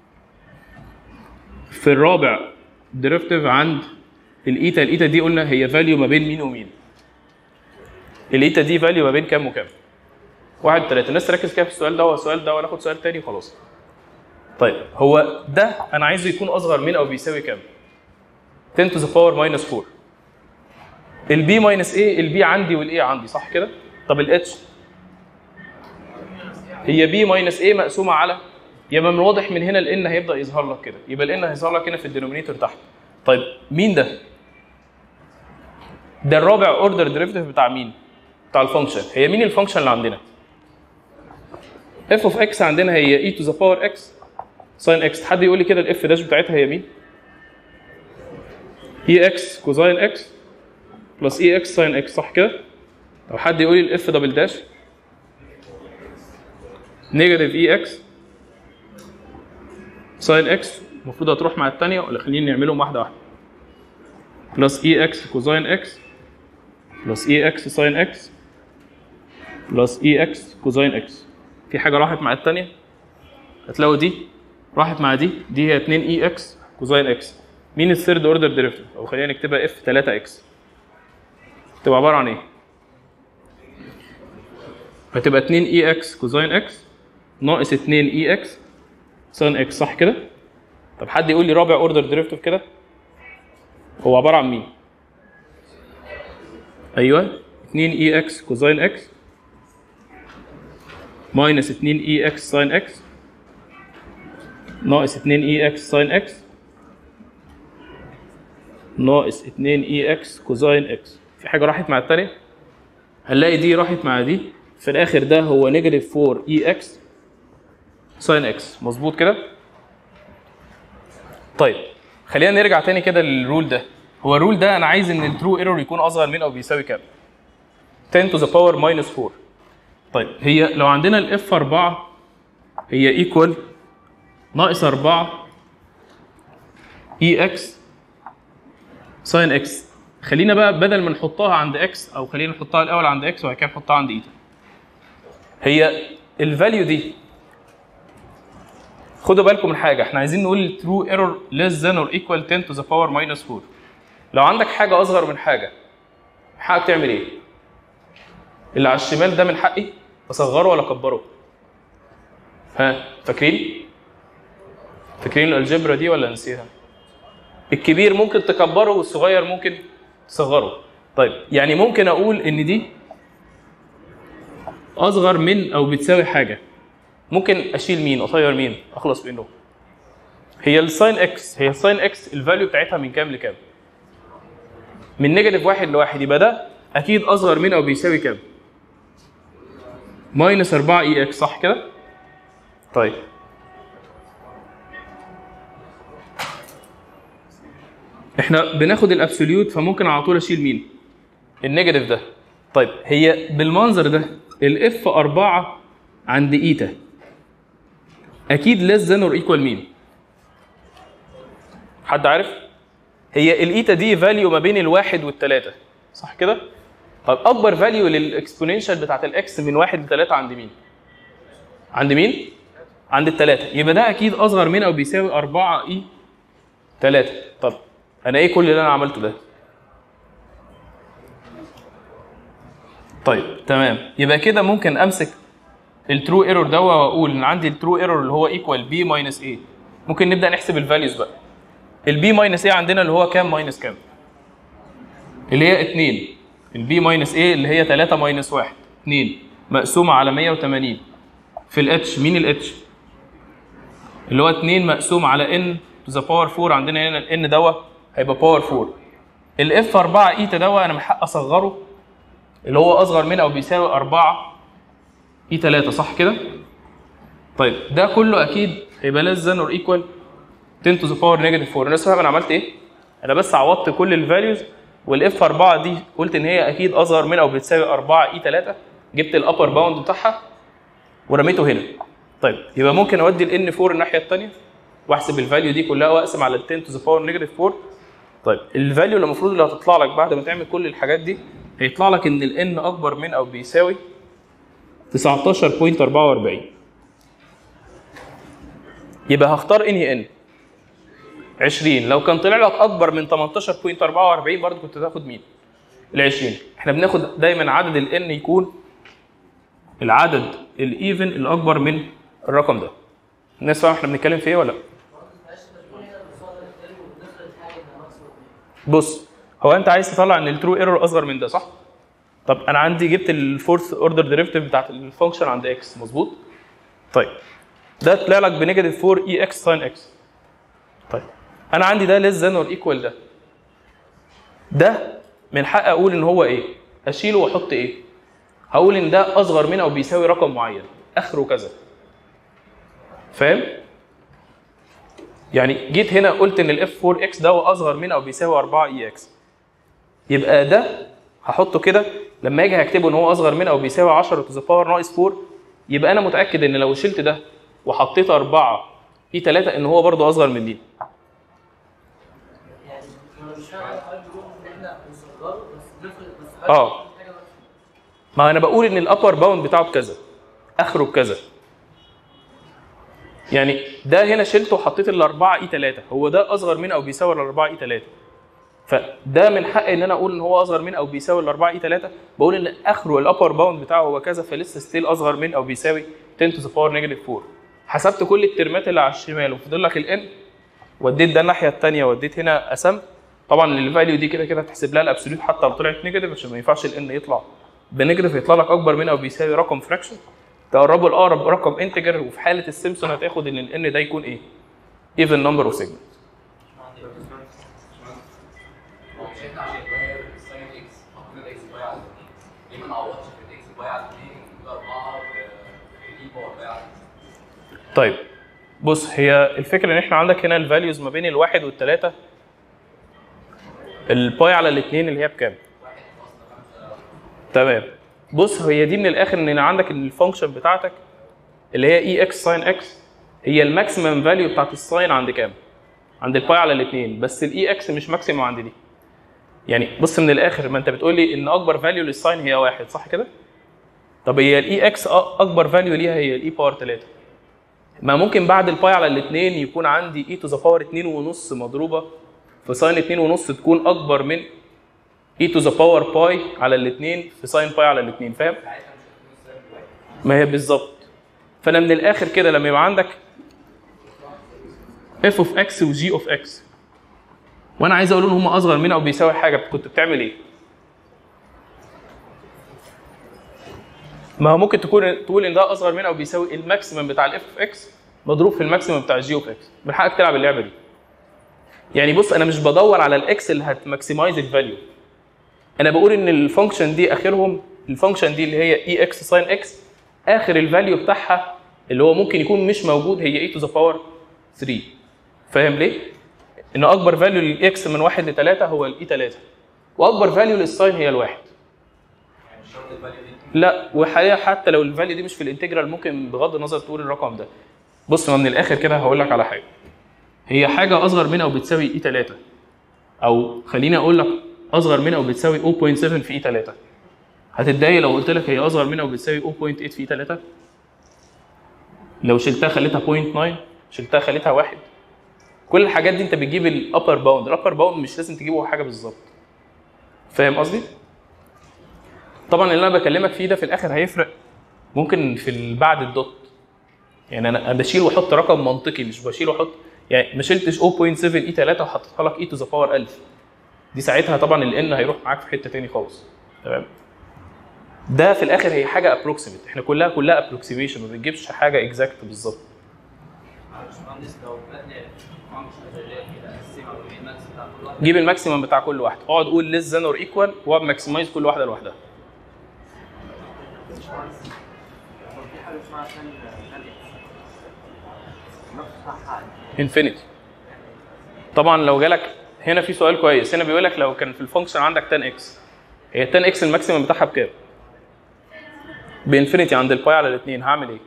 في الرابع ديريفيتيف عند الايتا. الايتا دي قلنا هي فاليو ما بين مين ومين؟ الايتا دي فاليو ما بين كام وكام؟ واحد تلاتة. الناس تركز كده في السؤال ده والسؤال ده وناخد سؤال تاني وخلاص. طيب هو ده انا عايزه يكون اصغر من او بيساوي كام؟ ten to the power minus four. البي ماينس ايه؟ البي عندي والايه عندي صح كده؟ طب الاتش هي بي ماينس ايه مقسومه على، يبقى من واضح من هنا الان هيبدا يظهر لك كده، يبقى الان هيظهر لك هنا في الدينومينيتور تحت. طيب مين ده؟ ده الرابع اوردر ديريفيتيف بتاع مين؟ بتاع الفانكشن. هي مين الفانكشن اللي عندنا؟ اف اوف اكس عندنا هي اي تو ذا باور اكس ساين اكس. حد يقول لي كده الاف داش بتاعتها هي مين؟ اي اكس كوزاين اكس بلس اي اكس ساين اكس، صح كده؟ لو حد يقول لي الاف دبل داش نيجاتيف اي اكس ساين اكس، المفروض هتروح مع الثانيه ولا خلينا نعملهم واحده واحده. بلس اي اكس كوزاين اكس بلس اي اكس ساين اكس بلس اي اكس كوزاين اكس. في حاجه راحت مع الثانيه، هتلاقوا دي راحت مع دي، دي هي اتنين اي اكس كوزاين اكس. مين الثيرد اوردر ديريفيتيف؟ او خلينا نكتبها اف تلاتة اكس. تبقى عباره عن ايه؟ هتبقى اتنين اي اكس كوزاين اكس ناقص اتنين اي اكس ساين اكس، صح كده؟ طب حد يقول لي رابع اوردر ديريفيتيف كده هو عباره عن مين؟ ايوه اتنين اي اكس كوزاين اكس ماينس اتنين اي اكس ساين اكس ناقص اتنين اي اكس ساين اكس ناقص اتنين اي اكس كوزاين اكس. في حاجه راحت مع الثانيه؟ هنلاقي دي راحت مع دي، في الاخر ده هو نيجاتيف اربعة اي اكس ساين اكس، مظبوط كده؟ طيب خلينا نرجع تاني كده للرول ده. هو الرول ده انا عايز ان الترو ايرور يكون اصغر من او بيساوي كام؟ عشرة to the power minus أربعة. طيب هي لو عندنا الاف أربعة هي ايكوال ناقص أربعة اي اكس ساين اكس. خلينا بقى بدل ما نحطها عند اكس، او خلينا نحطها الاول عند اكس وبعد كده نحطها عند ايتا. هي الفاليو دي خدوا بالكم من حاجه، احنا عايزين نقول true error less than or equal ten to the power minus أربعة. لو عندك حاجه اصغر من حاجه حقك تعمل ايه؟ اللي على الشمال ده من حقي اصغره ولا اكبره؟ ها فاكرين؟ فاكرين الالجبرا دي ولا نسيها؟ الكبير ممكن تكبره والصغير ممكن تصغره. طيب يعني ممكن اقول ان دي اصغر من او بتساوي حاجه، ممكن اشيل مين؟ اطير مين؟ اخلص منه. هي الساين اكس، هي الساين اكس الفاليو بتاعتها من كام لكام؟ من نيجاتيف واحد لواحد، يبقى ده اكيد اصغر من او بيساوي كام؟ ماينس أربعة اي اكس، صح كده؟ طيب احنا بناخد الابسوليوت، فممكن على طول اشيل مين؟ النيجاتيف ده. طيب هي بالمنظر ده الاف أربعة عند ايتا اكيد less than or equal مين؟ حد عارف؟ هي الايتا دي فاليو ما بين الواحد والثلاثه، صح كده؟ طب اكبر فاليو للاكسبوننشال بتاعت الاكس من واحد لثلاثه عند مين؟ عند مين؟ عند الثلاثه، يبقى ده اكيد اصغر من او بيساوي أربعة اي ثلاثة. طب انا ايه كل اللي انا عملته ده؟ طيب تمام، يبقى كده ممكن امسك الترو ايرور ده واقول ان عندي الترو ايرور اللي هو ايكوال بي ماينس ايه. ممكن نبدا نحسب الفاليوز بقى. البي ماينس ايه عندنا اللي هو كام ماينس كام؟ اللي هي اتنين. البي ماينس ايه اللي هي تلاتة ماينس واحد، اتنين مقسومه على مية وتمانين. في الاتش مين الاتش؟ اللي هو اتنين مقسوم على ان تو ذا باور أربعة. عندنا هنا الان دوا هيبقى باور أربعة. الاف أربعة ايتا دوا انا من حق اصغره اللي هو اصغر من او بيساوي أربعة اي ثلاثة، صح كده؟ طيب ده كله اكيد هيبقى less than or equal ten to the power negative أربعة. الناس فاهمه انا عملت ايه؟ انا بس عوضت كل الفاليوز، والاف أربعة دي قلت ان هي اكيد اصغر من او بتساوي أربعة اي ثلاثة، جبت الابر باوند بتاعها ورميته هنا. طيب يبقى ممكن اودي الان أربعة الناحيه الثانيه واحسب الفاليو دي كلها واقسم على ال ten to the power negative أربعة. طيب الفاليو اللي المفروض اللي هتطلع لك بعد ما تعمل كل الحاجات دي هيطلع لك ان الان اكبر من او بيساوي تسعتاشر فاصلة أربعة وأربعين. يبقى هختار انهي ان؟ عشرين. لو كان طلع لك اكبر من تمنتاشر فاصلة أربعة وأربعين برضه كنت تاخد مين؟ ال عشرين. احنا بناخد دايما عدد الان يكون العدد الايفن الاكبر من الرقم ده. الناس فاهمه احنا بنتكلم في ايه ولا لا؟ بص هو انت عايز تطلع ان الترو ايرور اصغر من ده، صح؟ طب انا عندي جبت الفورث اوردر ديريفيتيف بتاعت الفانكشن عند اكس، مظبوط؟ طيب ده طلع لك بنيجاتيف أربعة اي اكس ساين اكس. طيب انا عندي ده less than or equal ده. ده من حق اقول ان هو ايه؟ اشيله واحط ايه؟ هقول ان ده اصغر من او بيساوي رقم معين اخره كذا. فاهم؟ يعني جيت هنا قلت ان الاف أربعة اكس ده هو اصغر من او بيساوي أربعة اي اكس، يبقى ده هحطه كده لما اجي هكتبه ان هو اصغر من او بيساوي عشرة تو ذا باور ناقص أربعة، يبقى انا متاكد ان لو شلت ده وحطيت أربعة اي ثلاثة ان هو برضه اصغر من دي. اه ما انا بقول ان الابر باوند بتاعه بكذا، اخره بكذا. يعني ده هنا شلته وحطيت الأربعة اي ثلاثة، هو ده اصغر من او بيساوي الأربعة اي ثلاثة، فده من حقي ان انا اقول ان هو اصغر من او بيساوي الأربعة اي ثلاثة، بقول ان اخره الابر باوند بتاعه هو كذا، فلسه ستيل اصغر من او بيساوي عشرة تو ذا باور نيجاتيف أربعة. حسبت كل الترمات اللي على الشمال وفضل لك الان، وديت ده الناحيه الثانيه وديت هنا قسمت. طبعا الفاليو دي كده كده هتحسب لها الابسوليوت حتى لو طلعت نيجاتيف، عشان ما ينفعش الان يطلع بنيجاتيف، يطلع لك اكبر من او بيساوي رقم فراكشن، تقربه لاقرب رقم انتجر، وفي حاله السيمبسون هتاخد ان الان ده يكون ايه؟ ايفن نمبر اوف سيجمنت. طيب بص، هي الفكره ان احنا عندك هنا الفاليوز ما بين الواحد والثلاثه، الباي على الاثنين اللي هي بكام؟ تمام. بص هي دي من الاخر ان عندك الفانكشن بتاعتك اللي هي اي اكس ساين اكس هي الماكسيمم فاليو بتاعت الساين عند كام؟ عند الباي على الاثنين، بس الاي اكس مش ماكسيمم عند دي. يعني بص من الاخر، ما انت بتقول لي ان اكبر فاليو للساين هي واحد، صح كده؟ طب هي الاي اكس اكبر فاليو ليها هي الاي باور ثلاثة. ما ممكن بعد الباي على الاثنين يكون عندي اي تو ذا باور اتنين ونص مضروبه في ساين اتنين ونص تكون اكبر من اي تو ذا باور باي على الاثنين في ساين باي على الاثنين، فاهم؟ ما هي بالظبط. فانا من الاخر كده لما يبقى عندك اف اوف اكس وجي اوف اكس وانا عايز اقول ان هم اصغر من او بيساوي حاجه، كنت بتعمل ايه؟ ما هو ممكن تكون تقول ان ده اصغر من او بيساوي الماكسيمم بتاع الاف اوف اكس مضروب في الماكسيمم بتاع الجي اوف اكس، من حقك تلعب اللعبه دي. يعني بص انا مش بدور على الاكس اللي هتماكسمايز الفاليو، انا بقول ان الفانكشن دي اخرهم، الفانكشن دي اللي هي اي اكس ساين اكس اخر الفاليو بتاعها اللي هو ممكن يكون مش موجود هي اي تو ذا باور ثلاثة. فاهم ليه؟ ان اكبر فاليو للاكس من واحد ل ثلاثة هو الاي ثلاثة، واكبر فاليو للساين هي الواحد. يعني شرط الفاليو دي؟ لا، وحقيقة حتى لو الفاليو دي مش في الانتجرال ممكن بغض النظر تقول الرقم ده. بص ما من الاخر كده هقول لك على حاجه، هي حاجه اصغر من او بتساوي اي ثلاثة، او خليني اقول لك اصغر من او بتساوي صفر فاصلة سبعة في اي ثلاثة. هتتضايق لو قلت لك هي اصغر من او بتساوي صفر فاصلة ثمانية في اي ثلاثة؟ لو شلتها خليتها صفر فاصلة تسعة، شلتها خليتها واحد. كل الحاجات دي انت بتجيب الابر باوند، الابر باوند مش لازم تجيبه حاجه بالظبط. فاهم قصدي؟ طبعا اللي انا بكلمك فيه ده في الاخر هيفرق ممكن في بعد الدوت. يعني انا بشيل واحط رقم منطقي، مش بشيل واحط، يعني ما شلتش صفر فاصلة سبعة اي ثلاثة وحطيتها لك اي تو ذا باور ألف، دي ساعتها طبعا الان هيروح معاك في حته ثاني خالص. تمام؟ ده في الاخر هي حاجه ابروكسيميت، احنا كلها كلها ابروكسيميشن، ما بنجيبش حاجه اكزاكت بالظبط. جيب الماكسيمم بتاع كل واحده، اقعد قول ليس ذان اور ايكوال واقعد ماكسمايز كل واحده لوحدها. انفينيتي. طبعا لو جالك هنا في سؤال كويس، هنا بيقول لك لو كان في الفانكشن عندك عشرة اكس، هي عشرة اكس الماكسيمم بتاعها بكام؟ بانفينيتي عند الباي على الاثنين، هعمل ايه؟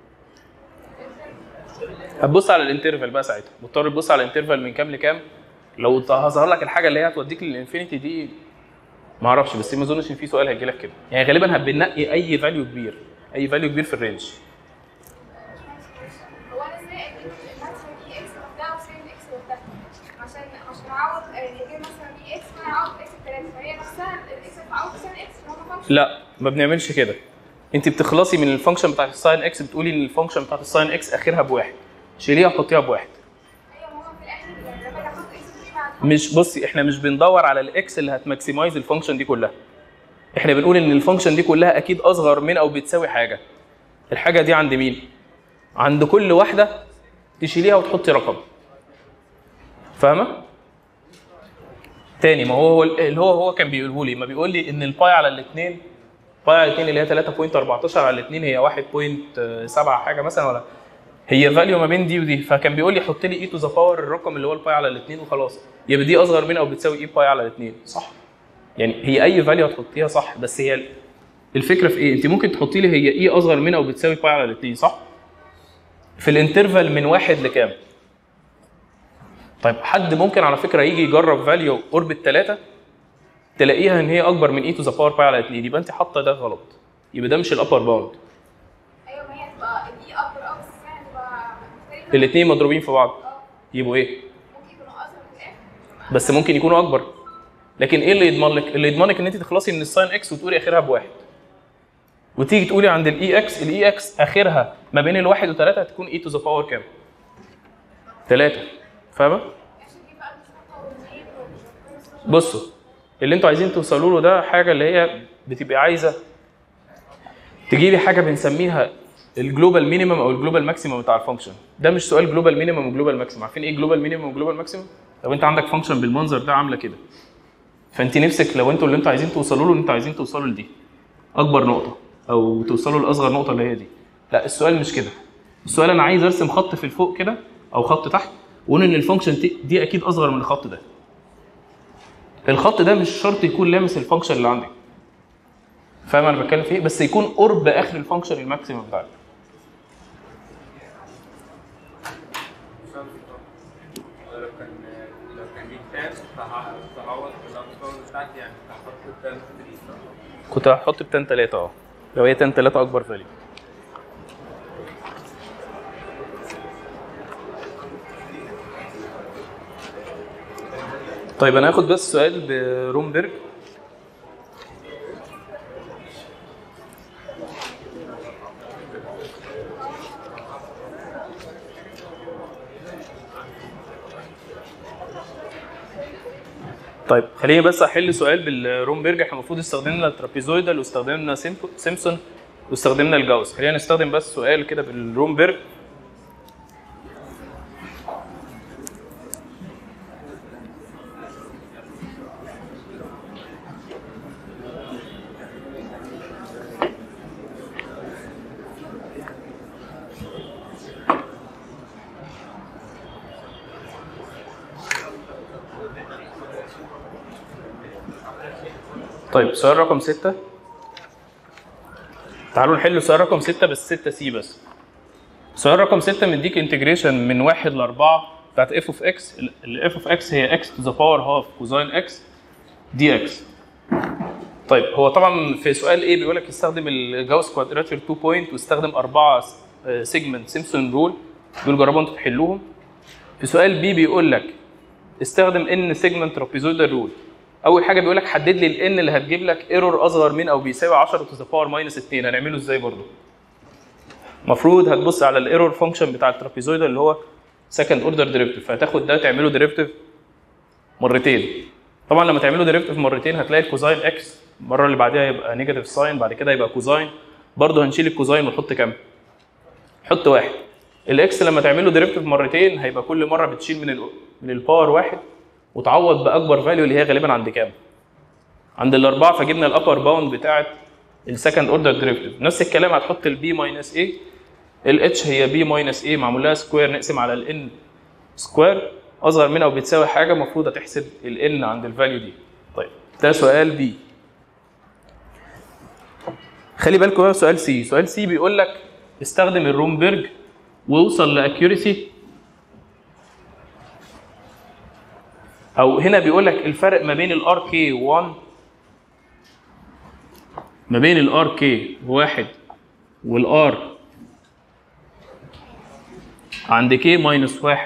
هتبص على الانترفال بقى ساعتها، مضطر تبص على الانترفال من كام لكام. لو هظهر لك الحاجه اللي هي هتوديك للانفينيتي دي ما اعرفش، بس ما اظنش ان في سؤال هيجي لك كده، يعني غالبا هبنقي اي فاليو كبير، اي فاليو كبير في الرينج. هو انا ازاي اجيب الماكسيمم اي اكس لوحدها وسين اكس لوحدها؟ عشان عشان اعوض نجيب مثلا اي اكس وانا اعوض اكس بثلاثه، فهي نفسها الاكس بتعوض سين اكس اللي هو فانكشن. لا ما بنعملش كده، انت بتخلصي من الفانكشن بتاعت الساين اكس، بتقولي ان الفانكشن بتاعت الساين اكس اخرها بواحد، شيليها وحطيها بواحد. ايوه ما هو في الاخر لما اجي احط اكس مش بعد مش بصي، احنا مش بندور على الاكس اللي هتماكسمايز الفانكشن دي كلها، احنا بنقول ان الفانكشن دي كلها اكيد اصغر من او بتساوي حاجه. الحاجه دي عند مين؟ عند كل واحده تشيليها وتحطي رقم. فاهمه؟ تاني، ما هو اللي هو هو كان بيقوله لي، ما بيقول لي ان الباي على الاثنين، باي على الاثنين اللي هي ثلاثة فاصلة أربعتاشر على الاثنين هي واحد فاصلة سبعة حاجه مثلا، ولا هي فاليو ما بين دي ودي، فكان بيقول لي حط لي اي تو ذا باور الرقم اللي هو الباي على الاثنين وخلاص، يبقى دي اصغر من او بتساوي اي باي على الاثنين، صح؟ يعني هي اي فاليو هتحطيها صح، بس هي الفكره في ايه؟ انت ممكن تحطي لي هي اي اصغر من او بتساوي باي على الاثنين، صح؟ في الانترفال من واحد لكام؟ طيب حد ممكن على فكره يجي يجرب فاليو قرب الثلاثه تلاقيها ان هي اكبر من اي تو ذا باور باي على اثنين، يبقى انت حاطه ده غلط، يبقى ده مش الابر باوند. ايوه ما هي تبقى دي ابر اه بس يعني تبقى مختلفه. الاثنين مضروبين في بعض يبقوا ايه؟ ممكن يكونوا اصغر في الاخر بس ممكن يكونوا اكبر. لكن ايه اللي يضمن لك؟ اللي يضمن لك ان انت تخلصي من الساين اكس وتقولي اخرها بواحد. وتيجي تقولي عند الاي اكس، الاي اكس اخرها ما بين الواحد وثلاثه هتكون اي تو ذا باور كام؟ ثلاثه، فاهمه؟ بصوا اللي انتوا عايزين توصلوا له ده حاجه اللي هي بتبقى عايزه تجيبي حاجه بنسميها الجلوبال مينيمم او الجلوبال ماكسيمم بتاع الفانكشن. ده مش سؤال جلوبال مينيمم وجلوبال ماكسيمم. عارفين ايه جلوبال مينيمم وجلوبال ماكسيمم؟ لو انت عندك فانكشن بالمنظر ده عامله كده، فانت نفسك لو انتوا اللي انتوا عايزين توصلوا له، انتوا عايزين توصلوا لدي اكبر نقطه او توصلوا لاصغر نقطه اللي هي دي. لا السؤال مش كده. السؤال انا عايز ارسم خط في الفوق كده او خط تحت واقول ان الفانكشن دي اكيد اصغر من الخط ده. الخط ده مش شرط يكون لامس الفانكشن اللي عندك. فاهم انا بتكلم في ايه؟ بس يكون قرب اخر الفانكشن الماكسيمم بتاعك. لو كان لو كان دي كتاب فهعوض بالارقام بتاعتي، يعني هحط التان ثلاثة. كنت هحط بتان ثلاثة اه لو هي تان ثلاثة اكبر فاليو. طيب انا هاخد بس سؤال برومبرج. طيب خليني بس احل سؤال بالرومبرج. احنا المفروض استخدمنا الترابيزويدال واستخدمنا سيمبسون واستخدمنا الجاوس. خلينا نستخدم بس سؤال كده بالرومبرج. طيب سؤال رقم ستة. تعالوا نحل سؤال رقم ستة بس ستة سي بس. سؤال رقم ستة مديك انتجريشن من واحد لأربعة بتاعت اف اوف اكس. الاف اوف اكس هي اكس تو ذا باور هاف كوزاين اكس دي اكس. طيب هو طبعا في سؤال ايه بيقول لك استخدم الجاوس كوادراتشر تو بوينت واستخدم أربعة سيجمنت سيمبسون رول. دول جربوا انتوا تحلوهم. في سؤال بي بيقول لك استخدم ان سيجمنت ترابيزويدال رول. اول حاجه بيقول لك حدد لي الان اللي هتجيب لك ايرور اصغر من او بيساوي عشرة تو ذا باور ماينس اتنين. هنعمله ازاي برضو؟ المفروض هتبص على الايرور فانكشن بتاع الترابيزويدال اللي هو سكند اوردر ديريفيتيف، فهتاخد ده تعمله ديريفيتيف مرتين. طبعا لما تعمله ديريفيتيف مرتين هتلاقي الكوزاين اكس المره اللي بعديها يبقى نيجاتيف ساين، بعد كده يبقى كوزاين. برضو هنشيل الكوزاين ونحط كام؟ حط واحد. الاكس لما تعمله ديريفيتيف مرتين هيبقى كل مره بتشيل من ال من الباور واحد وتعوض باكبر فاليو اللي هي غالبا عند كام؟ عند الاربعه. فجبنا الابر باوند بتاعت السكند اوردر ديريفيتيف. نفس الكلام هتحط البي ماينس اي. الاتش هي بي ماينس اي معمول لها سكوير نقسم على الان سكوير اصغر من او بتساوي حاجه. المفروض هتحسب الان عند الفاليو دي. طيب ده سؤال بي. خلي بالكم بقى سؤال سي. سؤال سي بيقول لك استخدم الرومبرج ووصل لاكيوريسي، او هنا بيقول لك الفرق ما بين الار كي واحد ما بين الار كي واحد والار عند كي ماينس واحد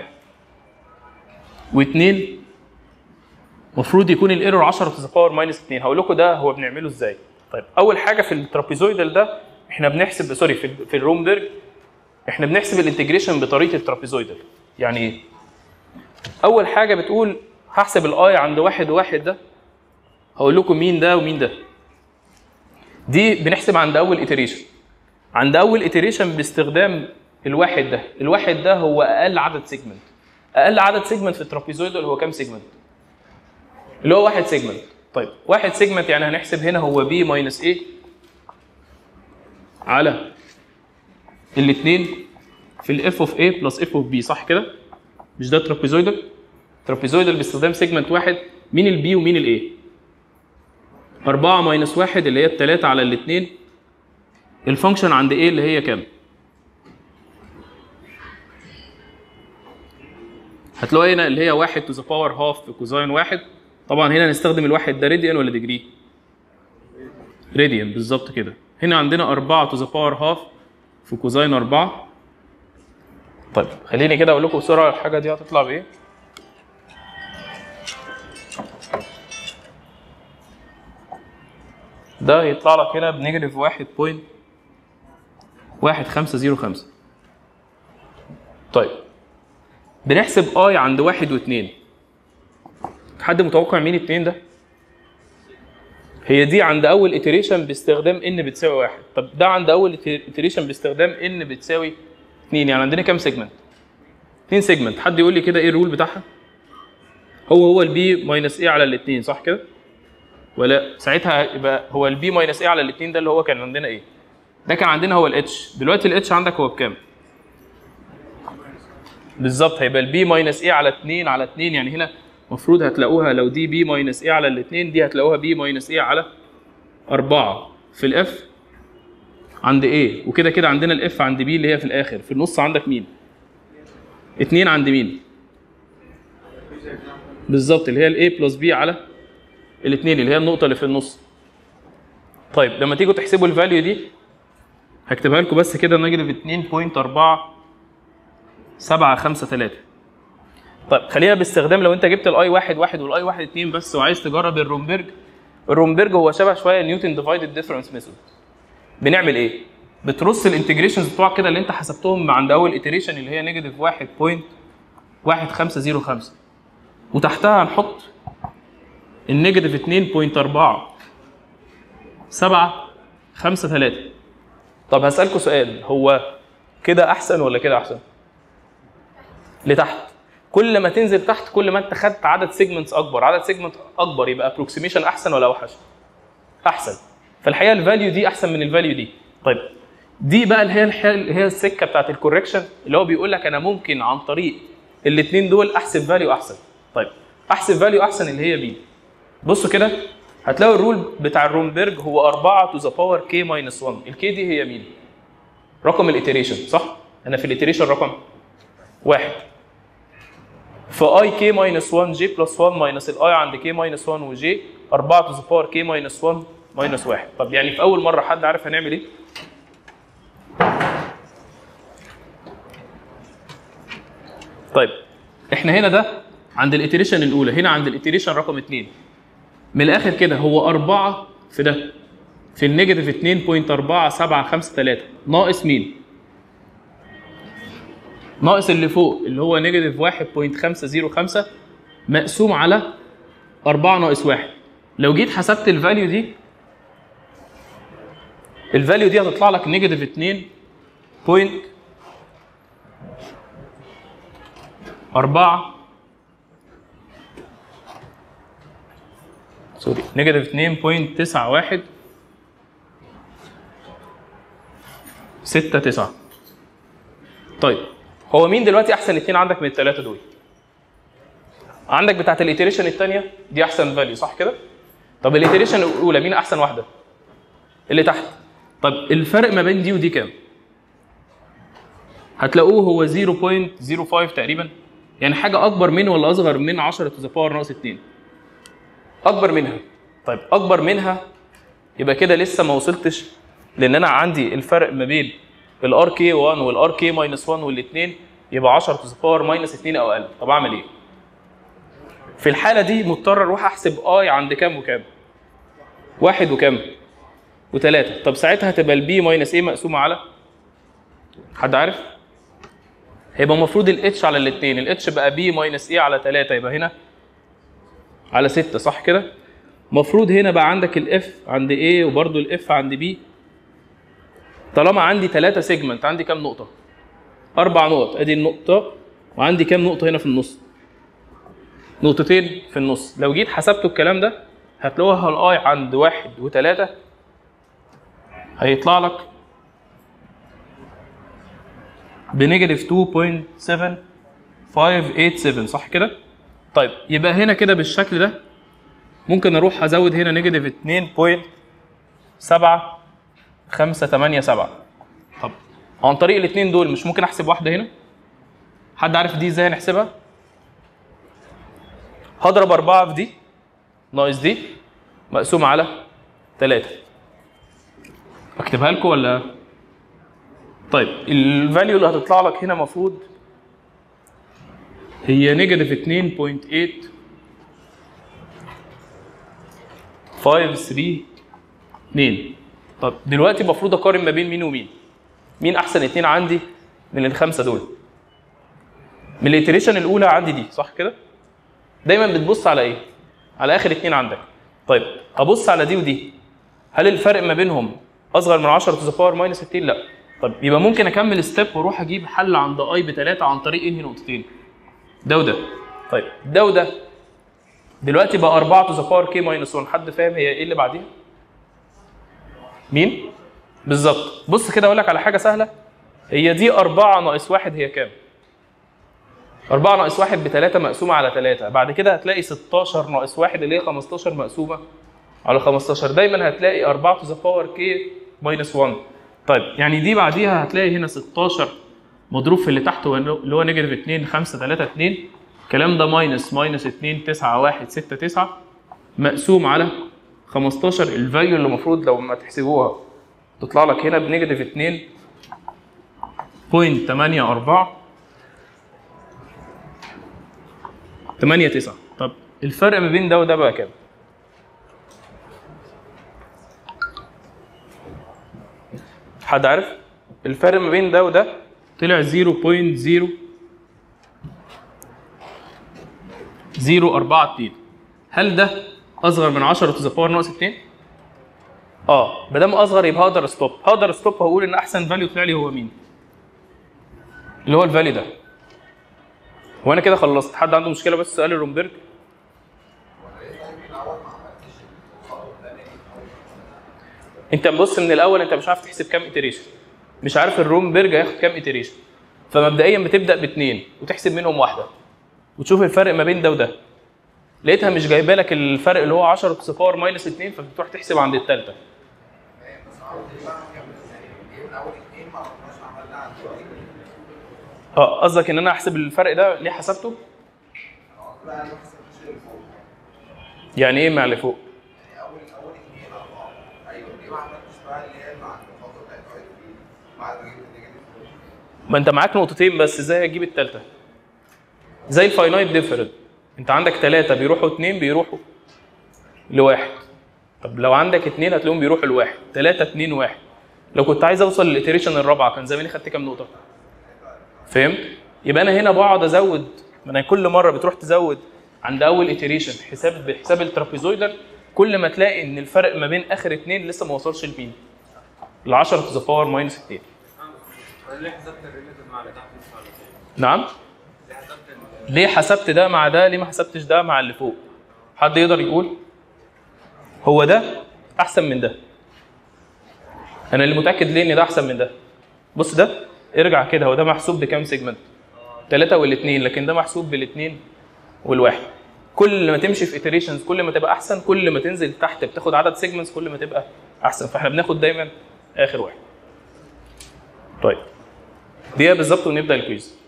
واثنين المفروض يكون الايرور عشرة تو ذا باور ماينس اتنين. هقول لكم ده هو بنعمله ازاي. طيب اول حاجه في الترابيزويدال ده احنا بنحسب سوري في في الرومبرج احنا بنحسب الانتجريشن بطريقه الترابيزويدال. يعني ايه؟ اول حاجه بتقول هحسب الاي عند واحد وواحد ده. هقول لكم مين ده ومين ده. دي بنحسب عند اول ايتريشن. عند اول ايتريشن باستخدام الواحد ده. الواحد ده هو اقل عدد سيجمنت. اقل عدد سيجمنت في الترابيزويدال هو كام سيجمنت؟ اللي هو واحد سيجمنت. طيب واحد سيجمنت يعني هنحسب هنا هو بي ماينس ايه على الاثنين في الاف اوف A بلس اف اوف B، صح كده؟ مش ده ترابيزويدال؟ ترابيزويدال باستخدام سيجمنت واحد. مين البي ومين الاي؟ أربعة ماينس واحد اللي هي التلاتة على الاثنين. الفانكشن عند A اللي هي كام؟ هتلاقوا هنا اللي هي واحد تو ذا باور هاف في كوزاين واحد. طبعا هنا نستخدم الواحد ده راديان ولا ديجري؟ راديان بالظبط كده. هنا عندنا أربعة تو ذا باور هاف في كوزاين أربعة. طيب خليني كده اقول لكم بسرعه الحاجه دي هتطلع بايه. ده يطلع لك هنا بنيجاتيف واحد بوينت واحد خمسة زيرو خمسة. طيب بنحسب اي عند واحد واثنين. حد متوقع مين اتنين ده؟ هي دي عند اول اتريشن باستخدام ان بتساوي واحد. طب ده عند اول اتريشن باستخدام ان بتساوي اتنين، يعني عندنا كام سيجمنت؟ اتنين سيجمنت. حد يقول لي كده ايه الرول بتاعها؟ هو هو البي ماينس ايه على الاثنين، صح كده؟ ولا ساعتها يبقى هو البي ماينس ايه على الاثنين ده اللي هو كان عندنا ايه؟ ده كان عندنا هو الاتش. دلوقتي الاتش عندك هو بكام؟ بالظبط هيبقى البي ماينس ايه على اتنين على اتنين، يعني هنا المفروض هتلاقوها لو دي بي ماينس ايه على الاثنين، دي هتلاقوها بي ماينس ايه على أربعة في الاف عند ايه، وكده كده عندنا الاف عند بي اللي هي في الاخر. في النص عندك مين؟ اتنين عند مين؟ بالظبط اللي هي الاي بلس بي على الاثنين اللي هي النقطة اللي في النص. طيب لما تيجوا تحسبوا الفاليو دي هكتبها لكم بس كده نيجاتيف اتنين بوينت أربعة سبعة خمسة تلاتة. طيب خلينا باستخدام لو انت جبت الاي واحد واحد والاي واحد اتنين بس وعايز تجرب الرومبرج. الرومبرج هو شبه شويه نيوتن ديفايدد ديفرنس ميثود. بنعمل ايه؟ بترص الانتجريشنز بتوعك كده اللي انت حسبتهم عند اول اتريشن اللي هي نيجاتيف واحد بوينت واحد خمسة زيرو خمسة، وتحتها هنحط النيجاتيف اتنين بوينت أربعة سبعة خمسة تلاتة. طب هسألكوا سؤال، هو كده احسن ولا كده احسن؟ لتحت. كل ما تنزل تحت كل ما انت خدت عدد سيجمنتس اكبر، عدد سيجمنت اكبر يبقى ابروكسيميشن احسن ولا اوحش؟ احسن. فالحقيقه الفاليو دي احسن من الفاليو دي. طيب دي بقى اللي هي اللي هي السكه بتاعت الكوركشن اللي هو بيقول لك انا ممكن عن طريق الاثنين دول احسب فاليو احسن. طيب احسب فاليو احسن اللي هي بي. بصوا كده هتلاقوا الرول بتاع الرومبرج هو أربعة تو ذا باور كي ماينس واحد. الكي دي هي مين؟ رقم الاتريشن، صح؟ انا في الاتريشن رقم واحد. فاي كي ماينس واحد جي بلس واحد ماينس الاي عند كي ماينس واحد وجي أربعة تو ذا باور كي ماينس واحد ماينس واحد. طب يعني في اول مره حد عارف هنعمل ايه؟ طيب احنا هنا ده عند الاتريشن الاولى، هنا عند الاتريشن رقم اتنين. من الاخر كده هو أربعة في ده في النيجاتيف اتنين بوينت أربعة سبعة خمسة تلاتة ناقص مين؟ ناقص اللي فوق اللي هو نيجاتيف واحد بوينت خمسة زيرو خمسة مقسوم على أربعة ناقص واحد. لو جيت حسبت الفاليو دي، الفاليو دي هتطلع لك نيجاتيف اتنين بوينت أربعة سوري نيجاتيف اتنين بوينت تسعة واحد ستة تسعة. طيب هو مين دلوقتي احسن اتنين عندك من الثلاثه دول؟ عندك بتاعت الاتريشن الثانيه دي احسن فاليو، صح كده؟ طب الاتريشن الاولى مين احسن واحده؟ اللي تحت. طب الفرق ما بين دي ودي كام؟ هتلاقوه هو صفر بوينت صفر خمسة تقريبا، يعني حاجه اكبر من ولا اصغر من عشرة تو ذا باور ناقص اتنين؟ اكبر منها. طيب اكبر منها يبقى كده لسه ما وصلتش، لان انا عندي الفرق ما بين الار كي واحد والار كي ماينس واحد والاثنين يبقى عشرة تو ذا باور ماينس اتنين او اقل. طب اعمل ايه؟ في الحاله دي مضطر اروح احسب اي عند كام وكام؟ واحد وكام؟ وثلاثه. طب ساعتها هتبقى البي ماينس ايه مقسومه على؟ حد عارف؟ هيبقى المفروض الاتش على الاثنين، الاتش بقى بي ماينس ايه على ثلاثه، يبقى هنا على ستة، صح كده؟ المفروض هنا بقى عندك الاف عند ايه وبرده الاف عند بي. طالما عندي ثلاثة سيجمنت عندي كام نقطة؟ أربع نقط، أدي النقطة، وعندي كام نقطة هنا في النص؟ نقطتين في النص. لو جيت حسبتوا الكلام ده هتلاقوها الآي عند واحد وثلاثة هيطلع لك بنيجاتيف اتنين بوينت سبعة خمسة تمانية سبعة صح كده؟ طيب يبقى هنا كده بالشكل ده ممكن اروح ازود هنا نيجاتيف اتنين بوينت سبعة خمسة تمانية سبعة. طب عن طريق الاثنين دول مش ممكن احسب واحده هنا؟ حد عارف دي ازاي نحسبها؟ هضرب أربعة في دي ناقص دي مقسوم على تلاتة. اكتبها لكم ولا؟ طيب الفاليو اللي هتطلع لك هنا المفروض هي نيجاتيف اتنين بوينت تمانية خمسة تلاتة اتنين. طب دلوقتي المفروض اقارن ما بين مين ومين؟ مين احسن اتنين عندي من الخمسه دول؟ من الاتريشن الاولى عندي دي صح كده؟ دايما بتبص على ايه؟ على اخر اتنين عندك. طيب ابص على دي ودي، هل الفرق ما بينهم اصغر من عشرة تو ذا باور ماينس اتنين؟ لا. طب يبقى ممكن اكمل ستيب واروح اجيب حل عند اي بتلاتة عن طريق انهي نقطتين؟ ده وده. طيب ده وده دلوقتي بقى أربعة تو ذا باور كي ماينس واحد. حد فاهم هي ايه اللي بعديها؟ مين؟ بالظبط. بص كده اقول لك على حاجه سهله، هي دي أربعة ناقص واحد هي كام؟ أربعة ناقص واحد بتلاتة مقسومه على تلاتة، بعد كده هتلاقي ستاشر ناقص واحد اللي هي خمستاشر مقسومه على خمستاشر، دايما هتلاقي أربعة تو ذا باور كي ماينس واحد. طيب يعني دي بعديها هتلاقي هنا ستاشر مضروب في اللي تحت اللي هو نيجاتيف اتنين خمسة تلاتة اتنين، الكلام ده ماينس ماينس اتنين تسعة واحد ستة تسعة مقسوم على خمستاشر. الفاليو اللي المفروض لو ما تحسبوها تطلع لك هنا بنيجاتيف اتنين بوينت تمانية أربعة تمانية تسعة. طب الفرق ما بين ده وده بقى كام؟ حد عارف؟ الفرق ما بين ده وده طلع صفر بوينت صفر صفر أربعة اتنين. هل ده اصغر من عشرة تو ذا باور ناقص اتنين؟ اه ما دام اصغر يبقى هقدر ستوب، هقدر ستوب هقول ان احسن فاليو طلع لي هو مين؟ اللي هو الفاليو ده. وانا كده خلصت. حد عنده مشكله بس سؤال الرومبرج؟ انت بص من الاول انت مش عارف تحسب كام ايتريشن، مش عارف الرومبرج هياخد كام ايتريشن، فمبدئيا بتبدا باثنين وتحسب منهم واحده وتشوف الفرق ما بين ده وده. لقيتها مش جايبه لك الفرق اللي هو عشرة تو ذا باور ماينس اتنين، فبتروح تحسب عند الثالثه. اه قصدك ان انا احسب الفرق ده ليه حسبته؟ يعني ايه مع اللي فوق؟ ما انت معاك نقطتين بس، ازاي هتجيب الثالثه؟ زي الفاينايت ديفرنت، انت عندك ثلاثه بيروحوا اثنين بيروحوا لواحد. طب لو عندك اثنين هتلاقيهم بيروحوا لواحد، ثلاثه اثنين واحد. لو كنت عايز اوصل للإيتريشن الرابعه كان زماني خدت كام نقطه؟ فهمت؟ يبقى انا هنا بقعد ازود، انا كل مره بتروح تزود عند اول إيتريشن حساب بحساب الترابيزويدال، كل ما تلاقي ان الفرق ما بين اخر اثنين لسه ما وصلش لمين؟ ل عشرة تو ذا باور ماينس اتنين. ليه حسبت الريليتيف مع ده؟ نعم؟ ليه حسبت ده مع ده؟ ليه ما حسبتش ده مع اللي فوق؟ حد يقدر يقول؟ هو ده احسن من ده. انا اللي متاكد ليه ان ده احسن من ده. بص ده ارجع كده، هو ده محسوب بكام سيجمنت؟ ثلاثة والاثنين، لكن ده محسوب بالاثنين والواحد. كل ما تمشي في ايتريشنز كل ما تبقى احسن، كل ما تنزل تحت بتاخد عدد سيجمنتس كل ما تبقى احسن، فاحنا بناخد دايما اخر واحد. طيب دقيقه بالظبط ونبدا الكويز.